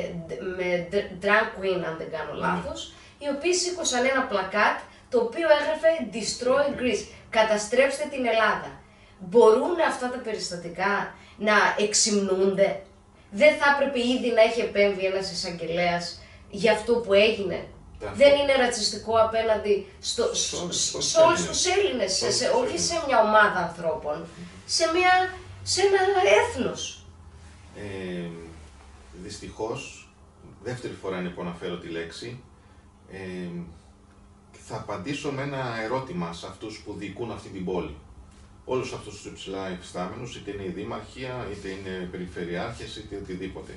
με drag queen, αν δεν κάνω λάθος, mm. οι οποίοι σήκωσαν ένα πλακάτ το οποίο έγραφε Destroy Greece, καταστρέψτε την Ελλάδα. Μπορούν αυτά τα περιστατικά να εξυμνούνται. Δεν θα έπρεπε ήδη να έχει επέμβει ένας εισαγγελέας για αυτό που έγινε? Αυτό. Δεν είναι ρατσιστικό απέναντι στο, στο, στο, σε όλους τους Έλληνες, σε, σε, όχι σε μια ομάδα ανθρώπων, mm-hmm. σε, μια, σε ένα έθνος. Ε, δυστυχώς, δεύτερη φορά είναι που αναφέρω τη λέξη, ε, θα απαντήσω με ένα ερώτημα σε αυτούς που διοικούν αυτή την πόλη. Όλους αυτούς τους υψηλά υφιστάμενους, είτε είναι η δήμαρχία, είτε είναι περιφερειάρχες, είτε οτιδήποτε.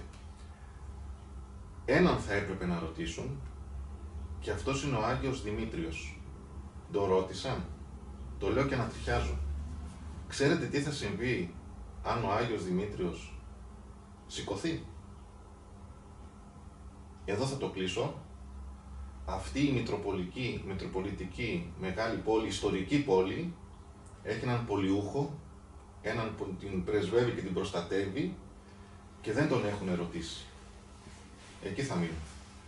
Έναν θα έπρεπε να ρωτήσουν, και αυτός είναι ο Άγιος Δημήτριος. Το ρώτησαν? Το λέω και ανατριχιάζω. Ξέρετε τι θα συμβεί αν ο Άγιος Δημήτριος σηκωθεί? Εδώ θα το κλείσω. Αυτή η μητροπολική, μητροπολιτική μεγάλη πόλη, ιστορική πόλη, έχει έναν πολιούχο, έναν που την πρεσβεύει και την προστατεύει και δεν τον έχουν ερωτήσει. Εκεί θα μείνω.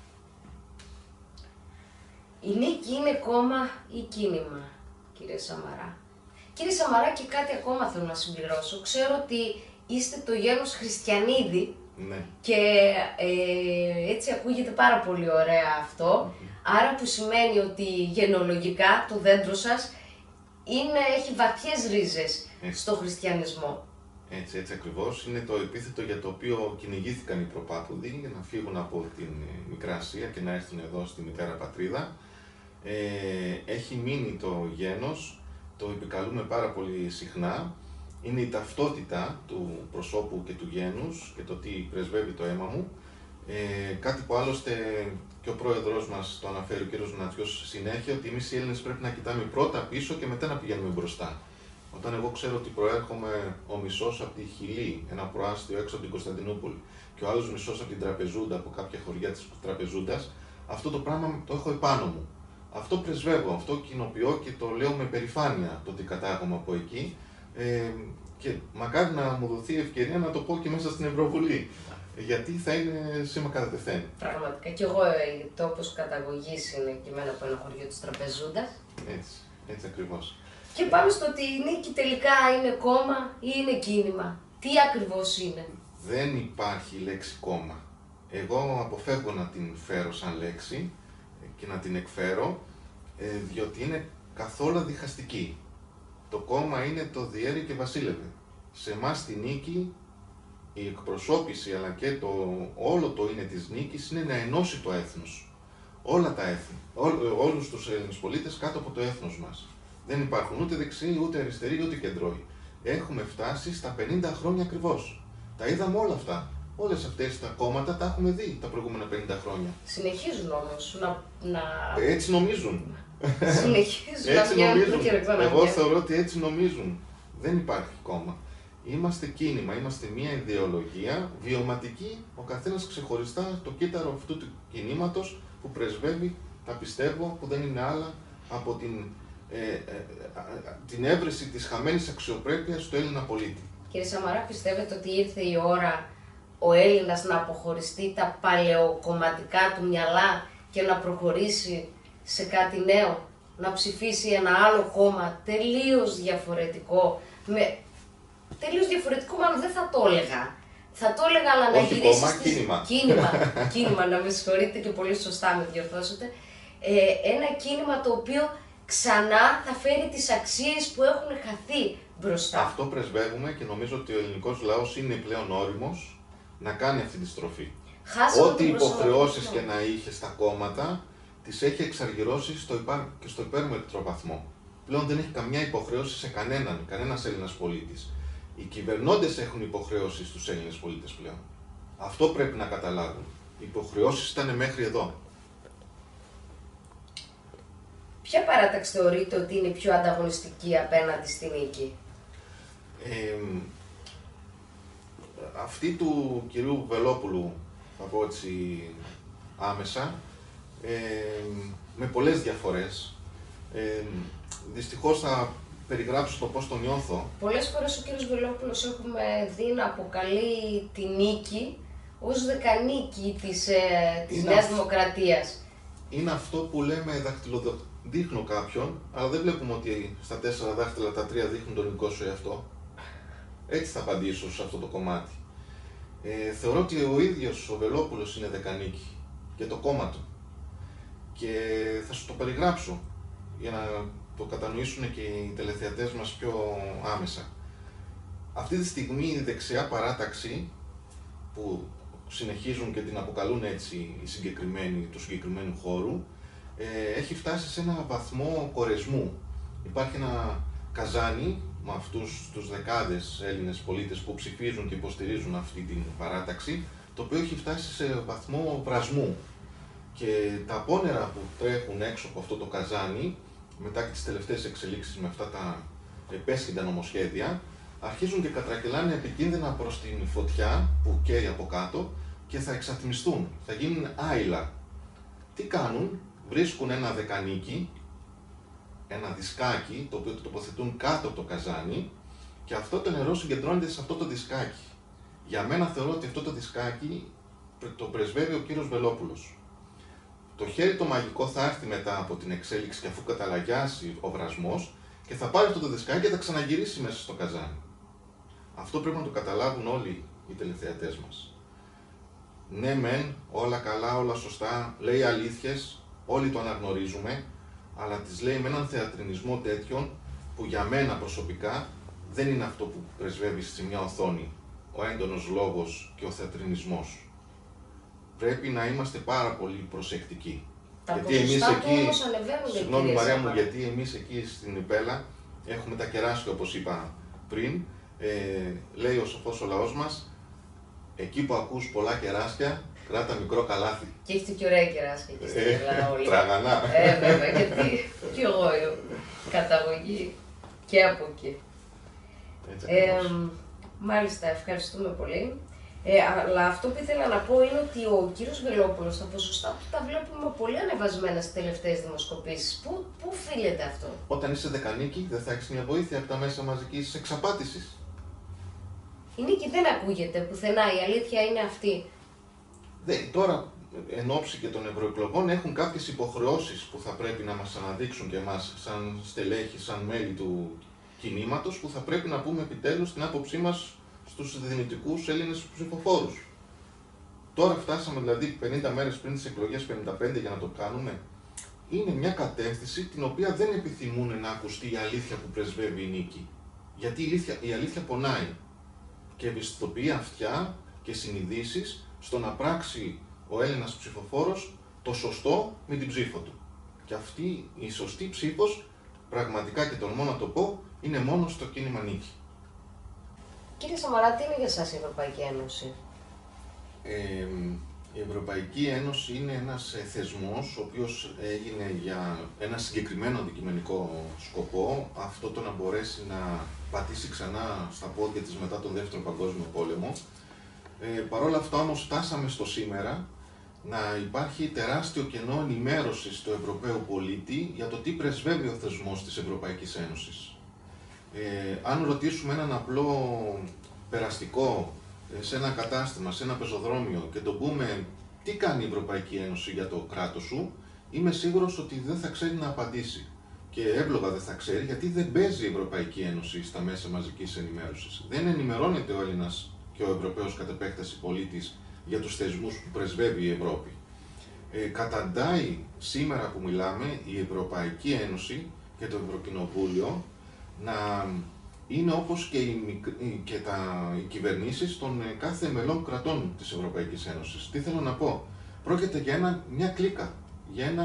Η νίκη είναι κόμμα ή κίνημα, κύριε Σαμαρά? Κύριε Σαμαρά, και κάτι ακόμα θέλω να συμπληρώσω. Ξέρω ότι είστε το γένος Χριστιανίδη, ναι. Και ε, έτσι ακούγεται πάρα πολύ ωραία αυτό. Mm-hmm. Άρα που σημαίνει ότι γενεολογικά το δέντρο σας είναι, έχει βαθιές ρίζες έτσι. Στο χριστιανισμό. Έτσι, έτσι ακριβώς. Είναι το επίθετο για το οποίο κυνηγήθηκαν οι προπάπουδοι για να φύγουν από την Μικρά Ασία και να έρθουν εδώ στη μητέρα πατρίδα. Ε, έχει μείνει το γένος, το επικαλούμε πάρα πολύ συχνά. Είναι η ταυτότητα του προσώπου και του γένους και το τι πρεσβεύει το αίμα μου. Ε, κάτι που άλλωστε και ο πρόεδρος μας το αναφέρει, ο κ. Νατσιός, συνέχεια, ότι εμείς οι Έλληνες πρέπει να κοιτάμε πρώτα πίσω και μετά να πηγαίνουμε μπροστά. Όταν εγώ ξέρω ότι προέρχομαι ο μισός από τη Χιλή, ένα προάστιο έξω από την Κωνσταντινούπολη, και ο άλλος μισός από την Τραπεζούντα, από κάποια χωριά της Τραπεζούντας, αυτό το πράγμα το έχω επάνω μου. Αυτό πρεσβεύω, αυτό κοινοποιώ και το λέω με περηφάνεια το ότι κατάγομαι από εκεί. Ε, και μακάρι να μου δοθεί η ευκαιρία να το πω και μέσα στην Ευρωβουλή. Γιατί θα είναι σήμα κατά τεθέν. Πραγματικά. Και εγώ τόπος καταγωγής είναι και εμένα από ένα χωριό της Τραπεζούντας. Έτσι, έτσι ακριβώς. Και πάμε στο ότι η νίκη τελικά είναι κόμμα ή είναι κίνημα. Τι ακριβώς είναι? Δεν υπάρχει λέξη κόμμα. Εγώ αποφεύγω να την φέρω σαν λέξη και να την εκφέρω, διότι είναι καθόλου διχαστική. Το κόμμα είναι το διέρη και βασίλευε. Σε εμάς τη νίκη, η εκπροσώπηση αλλά και το όλο το είναι της νίκης είναι να ενώσει το έθνος. Όλα τα έθνη, ό, όλους τους Έλληνες πολίτες κάτω από το έθνος μας. Δεν υπάρχουν ούτε δεξιοί, ούτε αριστεροί, ούτε κεντρώοι. Έχουμε φτάσει στα πενήντα χρόνια ακριβώς. Τα είδαμε όλα αυτά. Όλες αυτές τα κόμματα τα έχουμε δει τα προηγούμενα πενήντα χρόνια. Συνεχίζουν όμως να... να... Έτσι νομίζουν. Συνεχίζουν έτσι να νομίζουν. Και Εγώ θεωρώ ότι έτσι νομίζουν. Δεν υπάρχει κόμμα. Είμαστε κίνημα, είμαστε μια ιδεολογία βιωματική, ο καθένας ξεχωριστά το κύτταρο αυτού του κινήματος που πρεσβεύει, τα πιστεύω, που δεν είναι άλλα από την, ε, ε, ε, την έβρεση της χαμένης αξιοπρέπειας του Έλληνα πολίτη. Κύριε Σαμαρά, πιστεύετε ότι ήρθε η ώρα ο Έλληνας να αποχωριστεί τα παλαιοκομματικά του μυαλά και να προχωρήσει σε κάτι νέο, να ψηφίσει ένα άλλο κόμμα τελείως διαφορετικό, με... τελείως διαφορετικό μάλλον δεν θα το έλεγα, θα το έλεγα αλλά όχι να γυρίσει κόμμα, στις... κίνημα. Κίνημα, κίνημα, να με συγχωρείτε και πολύ σωστά με διορθώσετε. Ε, ένα κίνημα το οποίο ξανά θα φέρει τις αξίες που έχουν χαθεί μπροστά. Αυτό πρεσβεύουμε και νομίζω ότι ο ελληνικός λαός είναι πλέον όριμος να κάνει αυτή τη στροφή. Χάσαμε ό,τι υποχρεώσεις το και να είχε στα κόμματα, τις έχει εξαργυρώσει στο υπά... και στο υπέρμετρο βαθμό. Πλέον δεν έχει καμιά υποχρέωση σε κανέναν, κανένας Έλληνας πολίτης. Οι κυβερνώντες έχουν υποχρέωση στους Έλληνες πολίτες πλέον. Αυτό πρέπει να καταλάβουν. Οι υποχρεώσεις ήταν μέχρι εδώ. Ποια παράταξη θεωρείτε ότι είναι πιο ανταγωνιστική απέναντι στη νίκη? Ε, αυτή του κυρίου Βελόπουλου, θα πω έτσι άμεσα, ε, με πολλές διαφορές. Ε, δυστυχώς θα περιγράψω το πώς τον νιώθω. Πολλές φορές ο κύριος Βελόπουλος έχουμε δει να αποκαλεί τη νίκη ως δεκανίκη της, ε, της Νέας αυ... Δημοκρατίας. Είναι αυτό που λέμε δάχτυλοδείχνω κάποιον, αλλά δεν βλέπουμε ότι στα τέσσερα δάχτυλα τα τρία δείχνουν τον δικό σου εαυτό. Έτσι θα απαντήσω σε αυτό το κομμάτι. Ε, θεωρώ ότι ο ίδιος ο Βελόπουλος είναι δεκανίκη και το κόμμα του. Και θα σου το περιγράψω για να το κατανοήσουν και οι τελεθεατές μας πιο άμεσα. Αυτή τη στιγμή η δεξιά παράταξη που συνεχίζουν και την αποκαλούν έτσι οι συγκεκριμένοι του συγκεκριμένου χώρου, ε, έχει φτάσει σε ένα βαθμό κορεσμού. Υπάρχει ένα καζάνι με αυτούς τους δεκάδες Έλληνες πολίτες που ψηφίζουν και υποστηρίζουν αυτή την παράταξη, το οποίο έχει φτάσει σε βαθμό βρασμού. Και τα απόνερα που τρέχουν έξω από αυτό το καζάνι, μετά και τις τελευταίες εξελίξεις με αυτά τα επέσχυντα νομοσχέδια, αρχίζουν και κατρακυλάνε επικίνδυνα προς την φωτιά που καίει από κάτω και θα εξατμιστούν, θα γίνουν άειλα. Τι κάνουν? Βρίσκουν ένα δεκανίκι, ένα δισκάκι, το οποίο το τοποθετούν κάτω από το καζάνι και αυτό το νερό συγκεντρώνεται σε αυτό το δισκάκι. Για μένα θεωρώ ότι αυτό το δισκάκι το πρεσβεύει ο κύριος Βελόπουλος. Το χέρι το μαγικό θα έρθει μετά από την εξέλιξη και αφού καταλαγιάσει ο βρασμός και θα πάρει αυτό το δισκάκι και θα ξαναγυρίσει μέσα στο καζάνι. Αυτό πρέπει να το καταλάβουν όλοι οι τελεθεατές μας. Ναι μεν, όλα καλά, όλα σωστά, λέει αλήθειες, όλοι το αναγνωρίζουμε, αλλά τις λέει με έναν θεατρινισμό τέτοιον που για μένα προσωπικά δεν είναι αυτό που πρεσβεύει σε μια οθόνη, ο έντονος λόγος και ο θεατρινισμός. Πρέπει να είμαστε πάρα πολύ προσεκτικοί. Τα γιατί εμείς εκεί, όμως ανεβαίνουν, συγγνώμη Μαρία μου, γιατί εμείς εκεί στην Ιππέλα έχουμε τα κεράσια όπως είπα πριν, ε, λέει ο σοφός ο λαός μας, εκεί που ακούς πολλά κεράσια, κράτα μικρό καλάθι. Και έχετε και ωραία κεράσια εκεί στην Ελλάδα όλοι. Τραγανά. Ε, βέβαια, γιατί και εγώ καταγωγή και από εκεί. Ε, μάλιστα, ευχαριστούμε πολύ. Ε, αλλά αυτό που ήθελα να πω είναι ότι ο κύριος Βελόπουλος, τα ποσοστά που τα βλέπουμε πολύ ανεβασμένα στις τελευταίες δημοσκοπήσεις. Πού, πού οφείλεται αυτό? Όταν είσαι δεκανίκη, δεν θα έχεις μια βοήθεια από τα μέσα μαζικής εξαπάτησης. Η νίκη δεν ακούγεται πουθενά, η αλήθεια είναι αυτή. Δε, τώρα, εν ώψη και των ευρωεκλογών, έχουν κάποιες υποχρεώσεις που θα πρέπει να μας αναδείξουν και εμάς, σαν στελέχη, σαν μέλη του κινήματος, που θα πρέπει να πούμε επιτέλους την άποψή μας στους δυνητικούς Έλληνες ψηφοφόρους. Τώρα φτάσαμε δηλαδή πενήντα μέρες πριν τις εκλογές, πενήντα πέντε για να το κάνουμε. Είναι μια κατεύθυνση την οποία δεν επιθυμούν να ακουστεί η αλήθεια που πρεσβεύει η νίκη. Γιατί η αλήθεια, η αλήθεια πονάει και ευαισθητοποιεί αυτιά και συνειδήσεις στο να πράξει ο Έλληνας ψηφοφόρος το σωστό με την ψήφο του. Και αυτή η σωστή ψήφος, πραγματικά και τολμώ να το πω, είναι μόνο στο κίνημα νίκη. Κύριε Σαμαρά, τι είναι για σας η Ευρωπαϊκή Ένωση? Ε, η Ευρωπαϊκή Ένωση είναι ένας θεσμός ο οποίος έγινε για ένα συγκεκριμένο αντικειμενικό σκοπό, αυτό το να μπορέσει να πατήσει ξανά στα πόδια της μετά τον Δεύτερο Παγκόσμιο Πόλεμο. Ε, Παρ' όλα αυτά όμως φτάσαμε στο σήμερα να υπάρχει τεράστιο κενό ενημέρωσης του Ευρωπαίου πολίτη για το τι πρεσβεύει ο θεσμός της Ευρωπαϊκής Ένωσης. Ε, αν ρωτήσουμε έναν απλό περαστικό σε ένα κατάστημα, σε ένα πεζοδρόμιο και τον πούμε τι κάνει η Ευρωπαϊκή Ένωση για το κράτος σου, είμαι σίγουρος ότι δεν θα ξέρει να απαντήσει. Και εύλογα δεν θα ξέρει, γιατί δεν παίζει η Ευρωπαϊκή Ένωση στα μέσα μαζικής ενημέρωσης. Δεν ενημερώνεται ο Έλληνας και ο Ευρωπαίος κατ' επέκταση πολίτης για τους θεσμούς που πρεσβεύει η Ευρώπη. Ε, καταντάει σήμερα που μιλάμε η Ευρωπαϊκή Ένωση και το Ευρωκοινοβούλιο να είναι όπως και οι, και τα, οι κυβερνήσεις των κάθε μελών κρατών της Ευρωπαϊκής Ένωσης. Τι θέλω να πω? Πρόκειται για ένα, μια κλίκα, για ένα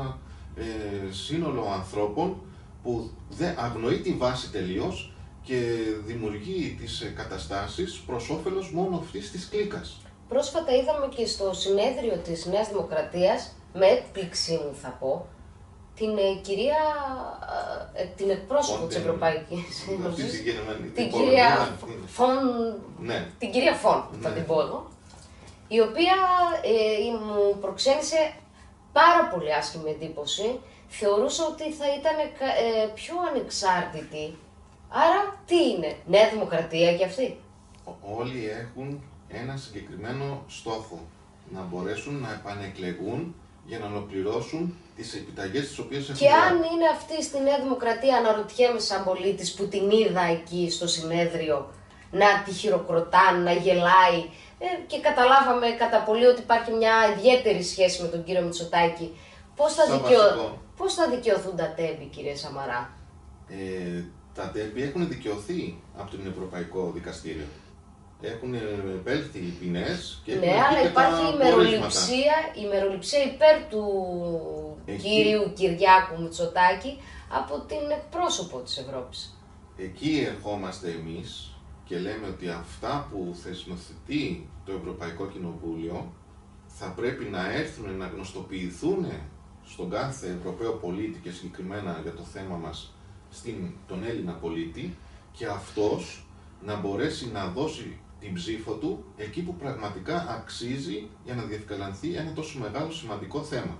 ε, σύνολο ανθρώπων που δεν αγνοεί τη βάση τελείως και δημιουργεί τις καταστάσεις προς όφελος μόνο αυτής της κλίκας. Πρόσφατα είδαμε και στο συνέδριο της Νέας Δημοκρατίας, με έκπληξή μου θα πω, την ε, κυρία, ε, την εκπρόσωπο της Ευρωπαϊκής Ένωσης, την κυρία Φον, ναι. την κυρία Φον, θα ναι. την πω εδώ, η οποία ε, μου προξένησε πάρα πολύ άσχημη εντύπωση. Θεωρούσα ότι θα ήταν ε, πιο ανεξάρτητη. Άρα τι είναι, Νέα Δημοκρατία κι αυτή? Όλοι έχουν ένα συγκεκριμένο στόχο, να μπορέσουν να επανεκλεγούν για να ολοκληρώσουν τις επιταγές τις οποίες έχουν. Και αν είναι αυτή στη Νέα Δημοκρατία, αναρωτιέμαι σαν πολίτης που την είδα εκεί στο συνέδριο, να τη χειροκροτάνε, να γελάει. Ε, και καταλάβαμε κατά πολύ ότι υπάρχει μια ιδιαίτερη σχέση με τον κύριο Μητσοτάκη. Πώς θα, δικαιω... Πώς θα δικαιωθούν τα τέμπη, κύριε Σαμαρά? Ε, τα τέμπη έχουν δικαιωθεί από το Ευρωπαϊκό Δικαστήριο. Έχουν επέλθει οι ποινές και έχουν. Ναι, αλλά υπάρχει ημεροληψία, ημεροληψία υπέρ του Εκεί... κύριου Κυριάκου Μητσοτάκη από την εκπρόσωπο της Ευρώπης. Εκεί ερχόμαστε εμείς και λέμε ότι αυτά που θεσμοθετεί το Ευρωπαϊκό Κοινοβούλιο θα πρέπει να έρθουν να γνωστοποιηθούν στον κάθε Ευρωπαίο πολίτη και συγκεκριμένα για το θέμα μας στην, τον Έλληνα πολίτη, και αυτός να μπορέσει να δώσει την ψήφο του εκεί που πραγματικά αξίζει για να διευκολυνθεί ένα τόσο μεγάλο σημαντικό θέμα.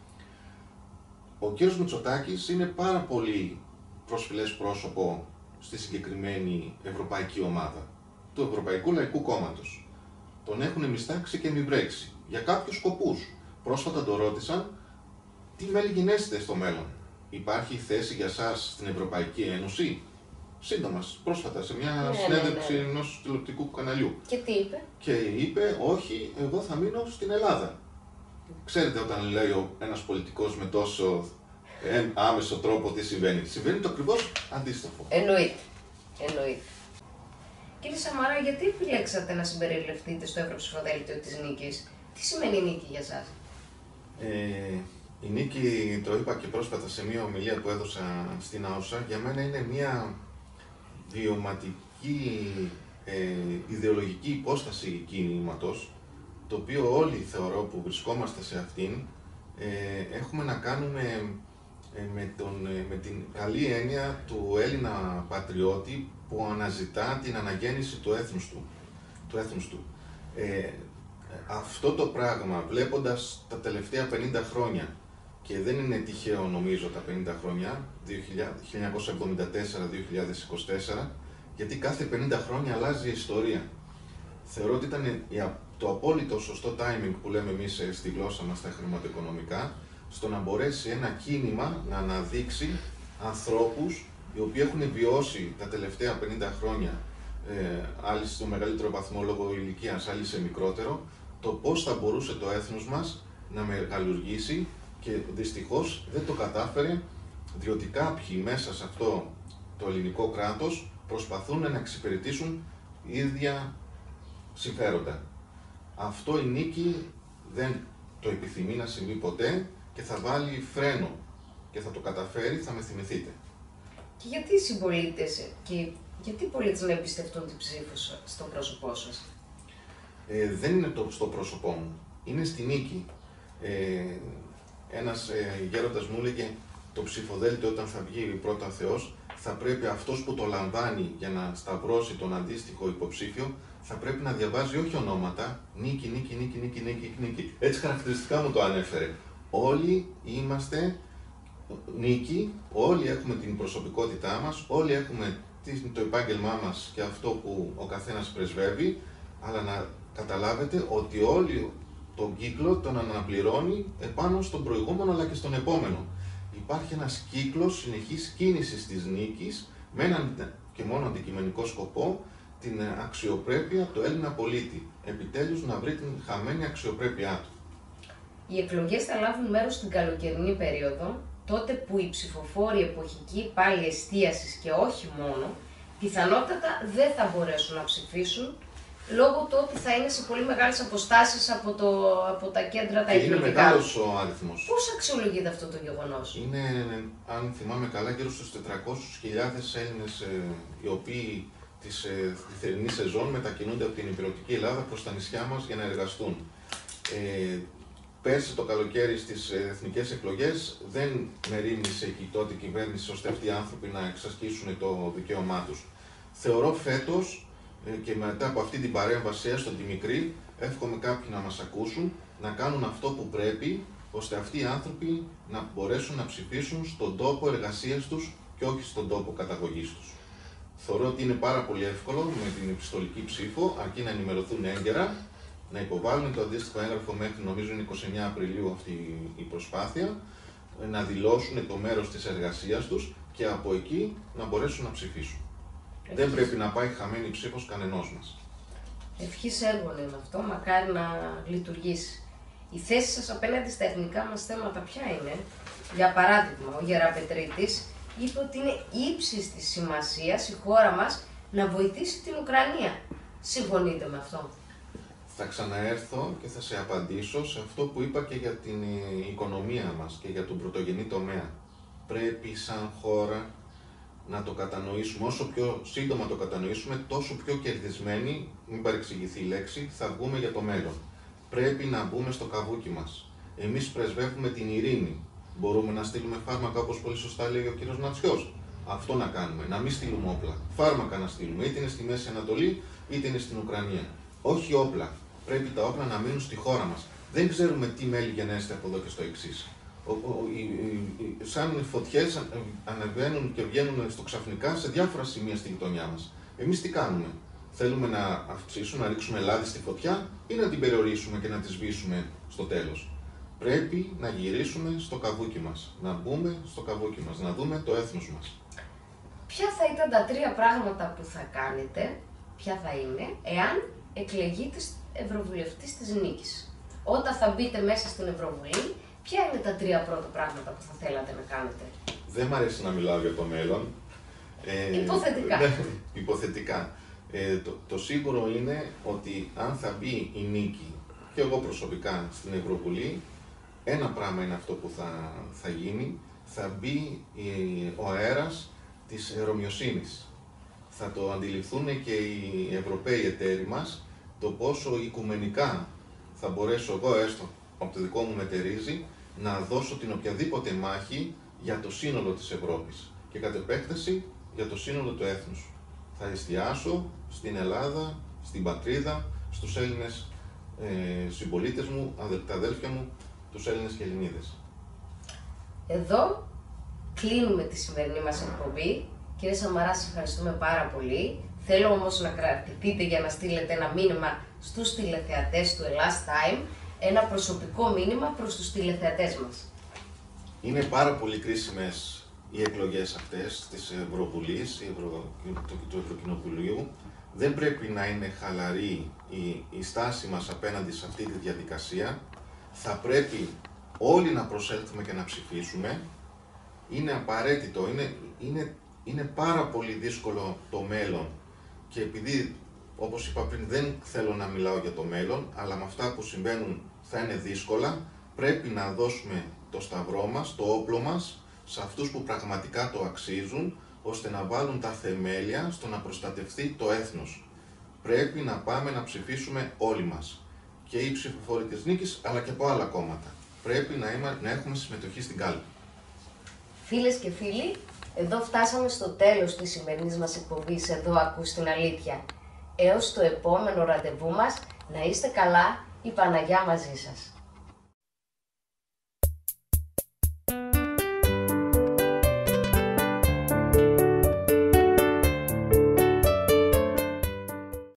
Ο κύριος Μητσοτάκης είναι πάρα πολύ προσφυλές πρόσωπο στη συγκεκριμένη ευρωπαϊκή ομάδα του Ευρωπαϊκού Λαϊκού Κόμματος. Τον έχουν μιστάξει και μη βρέξει για κάποιους σκοπούς. Πρόσφατα το ρώτησαν τι μέλη γινέστε στο μέλλον. Υπάρχει θέση για σας στην Ευρωπαϊκή Ένωση? Σύντομα, πρόσφατα, σε μια ναι, συνέντευξη ναι, ναι. ενός τηλεοπτικού καναλιού. Και τι είπε? Και είπε, όχι, εγώ θα μείνω στην Ελλάδα. Ξέρετε, όταν λέει ένας πολιτικός με τόσο ε, άμεσο τρόπο τι συμβαίνει, συμβαίνει το ακριβώς αντίστοιχο. Εννοείται. Εννοείται. Κύριε Σαμαρά, γιατί επιλέξατε να συμπεριληφθείτε στο Ευρωψηφοδέλτιο της νίκης? Τι σημαίνει νίκη για σας? Ε, η νίκη, το είπα και πρόσφατα σε μια ομιλία που έδωσα στην Άουσα, για μένα είναι μια βιωματική ε, ιδεολογική υπόσταση κινήματος, το οποίο όλοι θεωρώ που βρισκόμαστε σε αυτήν, ε, έχουμε να κάνουμε ε, με, τον, ε, με την καλή έννοια του Έλληνα πατριώτη που αναζητά την αναγέννηση του έθνους του. Του έθνους του. Ε, αυτό το πράγμα, βλέποντας τα τελευταία πενήντα χρόνια, και δεν είναι τυχαίο νομίζω τα πενήντα χρόνια, χίλια εννιακόσια εβδομήντα τέσσερα με δύο χιλιάδες είκοσι τέσσερα, γιατί κάθε πενήντα χρόνια αλλάζει η ιστορία. Θεωρώ ότι ήταν το απόλυτο σωστό timing που λέμε εμείς στη γλώσσα μας τα χρηματοοικονομικά, στο να μπορέσει ένα κίνημα να αναδείξει ανθρώπους οι οποίοι έχουν βιώσει τα τελευταία πενήντα χρόνια, ε, άλλοι στο μεγαλύτερο βαθμό λόγω ηλικίας, άλλοι σε μικρότερο, το πώς θα μπορούσε το έθνος μας να μεγαλουργήσει, και δυστυχώς δεν το κατάφερε, διότι κάποιοι μέσα σε αυτό το ελληνικό κράτος προσπαθούν να εξυπηρετήσουν ίδια συμφέροντα. Αυτό η νίκη δεν το επιθυμεί να συμβεί ποτέ και θα βάλει φρένο και θα το καταφέρει, θα με θυμηθείτε. Και γιατί οι συμπολίτες και γιατί οι πολίτες να εμπιστευτούν την ψήφο στο πρόσωπό σας? Ε, δεν είναι το στο πρόσωπό μου, είναι στη νίκη. Ε, ένας ε, γέροντας μου έλεγε, το ψηφοδέλτιο όταν θα βγει πρώτα Θεός, θα πρέπει αυτός που το λαμβάνει για να σταυρώσει τον αντίστοιχο υποψήφιο, θα πρέπει να διαβάζει όχι ονόματα, νίκη, νίκη, νίκη, νίκη, νίκη, νίκη. Έτσι χαρακτηριστικά μου το ανέφερε. Όλοι είμαστε νίκη, όλοι έχουμε την προσωπικότητά μας, όλοι έχουμε το επάγγελμά μας και αυτό που ο καθένας πρεσβεύει, αλλά να καταλάβετε ότι όλοι τον κύκλο τον αναπληρώνει επάνω στον προηγούμενο αλλά και στον επόμενο. Υπάρχει ένας κύκλος συνεχής κίνησης της νίκης με έναν και μόνο αντικειμενικό σκοπό, την αξιοπρέπεια του Έλληνα πολίτη. Επιτέλους να βρει την χαμένη αξιοπρέπειά του. Οι εκλογές θα λάβουν μέρος στην καλοκαιρινή περίοδο, τότε που οι ψηφοφόροι εποχικοί πάλι εστίασης και όχι μόνο, πιθανότατα δεν θα μπορέσουν να ψηφίσουν, λόγω του ότι θα είναι σε πολύ μεγάλες αποστάσεις από, το, από τα κέντρα τα εκλογικά. Είναι μεγάλος ο αριθμός. Πώς αξιολογείται αυτό το γεγονός? Είναι, αν θυμάμαι καλά, γύρω στους τετρακόσιες χιλιάδες Έλληνες ε, οι οποίοι της ε, θερινής σεζόν μετακινούνται από την υπηρετική Ελλάδα προς τα νησιά μας για να εργαστούν. Ε, πέρσι το καλοκαίρι στις εθνικές εκλογές δεν μερίμνησε εκεί τότε η κυβέρνηση ώστε αυτοί οι άνθρωποι να εξασκήσουν το δικαίωμά τους. Θεωρώ φέτος, και μετά από αυτή την παρέμβαση έστω τη μικρή, εύχομαι κάποιοι να μας ακούσουν, να κάνουν αυτό που πρέπει, ώστε αυτοί οι άνθρωποι να μπορέσουν να ψηφίσουν στον τόπο εργασίας τους και όχι στον τόπο καταγωγής τους. Θεωρώ ότι είναι πάρα πολύ εύκολο με την επιστολική ψήφο, αρκεί να ενημερωθούν έγκαιρα, να υποβάλουν το αντίστοιχο έγγραφο μέχρι νομίζω είναι είκοσι εννέα Απριλίου αυτή η προσπάθεια, να δηλώσουν το μέρος της εργασίας τους και από εκεί να μπορέσουν να ψηφίσουν. Δεν πρέπει να πάει χαμένη η ψήφος κανενός μας. Ευχής έργων είναι αυτό, μακάρι να λειτουργήσει. Η θέση σας απέναντι στα εθνικά μας θέματα ποια είναι? Για παράδειγμα, ο Γεραπετρίτης είπε ότι είναι ύψης της σημασίας η χώρα μας να βοηθήσει την Ουκρανία. Συμφωνείτε με αυτό? Θα ξαναέρθω και θα σε απαντήσω σε αυτό που είπα και για την οικονομία μας και για τον πρωτογενή τομέα. Πρέπει σαν χώρα να το κατανοήσουμε, όσο πιο σύντομα το κατανοήσουμε, τόσο πιο κερδισμένοι, μην παρεξηγηθεί η λέξη, θα βγούμε για το μέλλον. Πρέπει να μπούμε στο καβούκι μας. Εμείς πρεσβεύουμε την ειρήνη. Μπορούμε να στείλουμε φάρμακα, όπως πολύ σωστά λέει ο κύριος Νατσιός. Αυτό να κάνουμε, να μην στείλουμε όπλα. Φάρμακα να στείλουμε, είτε είναι στη Μέση Ανατολή, είτε είναι στην Ουκρανία. Όχι όπλα. Πρέπει τα όπλα να μείνουν στη χώρα μας. Δεν ξέρουμε τι μέλη γενέστε από εδώ και στο εξής. Σαν φωτιές ανεβαίνουν και βγαίνουν στο ξαφνικά σε διάφορα σημεία στη γειτονιά μας. Εμείς τι κάνουμε? Θέλουμε να αυξήσουμε, να ρίξουμε λάδι στη φωτιά ή να την περιορίσουμε και να τη σβήσουμε στο τέλος? Πρέπει να γυρίσουμε στο καβούκι μας, να μπούμε στο καβούκι μας, να δούμε το έθνος μας. Ποια θα ήταν τα τρία πράγματα που θα κάνετε, ποια θα είναι, εάν εκλεγείτε Ευρωβουλευτής της Νίκης? Όταν θα μπείτε μέσα στην Ευρωβουλή, ποια είναι τα τρία πρώτα πράγματα που θα θέλατε να κάνετε? Δεν μ' αρέσει να μιλάω για το μέλλον. Ε, υποθετικά. Ναι, υποθετικά. Ε, το, το σίγουρο είναι ότι αν θα μπει η Νίκη και εγώ προσωπικά στην Ευρωβουλή, ένα πράγμα είναι αυτό που θα, θα γίνει, θα μπει η, ο αέρας της ρωμιοσύνης. Θα το αντιληφθούν και οι Ευρωπαίοι εταίροι μας, το πόσο οικουμενικά θα μπορέσω εγώ, έστω από το δικό μου μετερίζει, να δώσω την οποιαδήποτε μάχη για το σύνολο της Ευρώπης και κατ' επέκταση για το σύνολο του έθνους. Θα εστιάσω στην Ελλάδα, στην πατρίδα, στους Έλληνες ε, συμπολίτες μου, τα αδέλφια μου, τους Έλληνες και Ελληνίδες. Εδώ κλείνουμε τη σημερινή μας εκπομπή. Κύριε Σαμαρά, σας ευχαριστούμε πάρα πολύ. Θέλω όμως να κρατηθείτε για να στείλετε ένα μήνυμα στους τηλεθεατές του Ελλάς Time, ένα προσωπικό μήνυμα προς τους τηλεθεατές μας. Είναι πάρα πολύ κρίσιμες οι εκλογές αυτές της Ευρωβουλής, Ευρω... του Ευρωκοινοβουλίου. Δεν πρέπει να είναι χαλαρή η, η στάση μας απέναντι σε αυτή τη διαδικασία. Θα πρέπει όλοι να προσέλθουμε και να ψηφίσουμε. Είναι απαραίτητο, είναι, είναι, είναι πάρα πολύ δύσκολο το μέλλον και επειδή, όπως είπα πριν, δεν θέλω να μιλάω για το μέλλον, αλλά με αυτά που συμβαίνουν θα είναι δύσκολα, πρέπει να δώσουμε το σταυρό μας, το όπλο μας, σε αυτούς που πραγματικά το αξίζουν, ώστε να βάλουν τα θεμέλια στο να προστατευτεί το έθνος. Πρέπει να πάμε να ψηφίσουμε όλοι μας. Και οι ψηφοφόροι της Νίκης, αλλά και από άλλα κόμματα. Πρέπει να, είμα, να έχουμε συμμετοχή στην κάλπη. Φίλες και φίλοι, εδώ φτάσαμε στο τέλος της σημερινής μας εκπομπής «Εδώ ακούς την αλήθεια». Έως το επόμενο ραντεβού μας, να είστε καλά, η Παναγιά μαζί σας.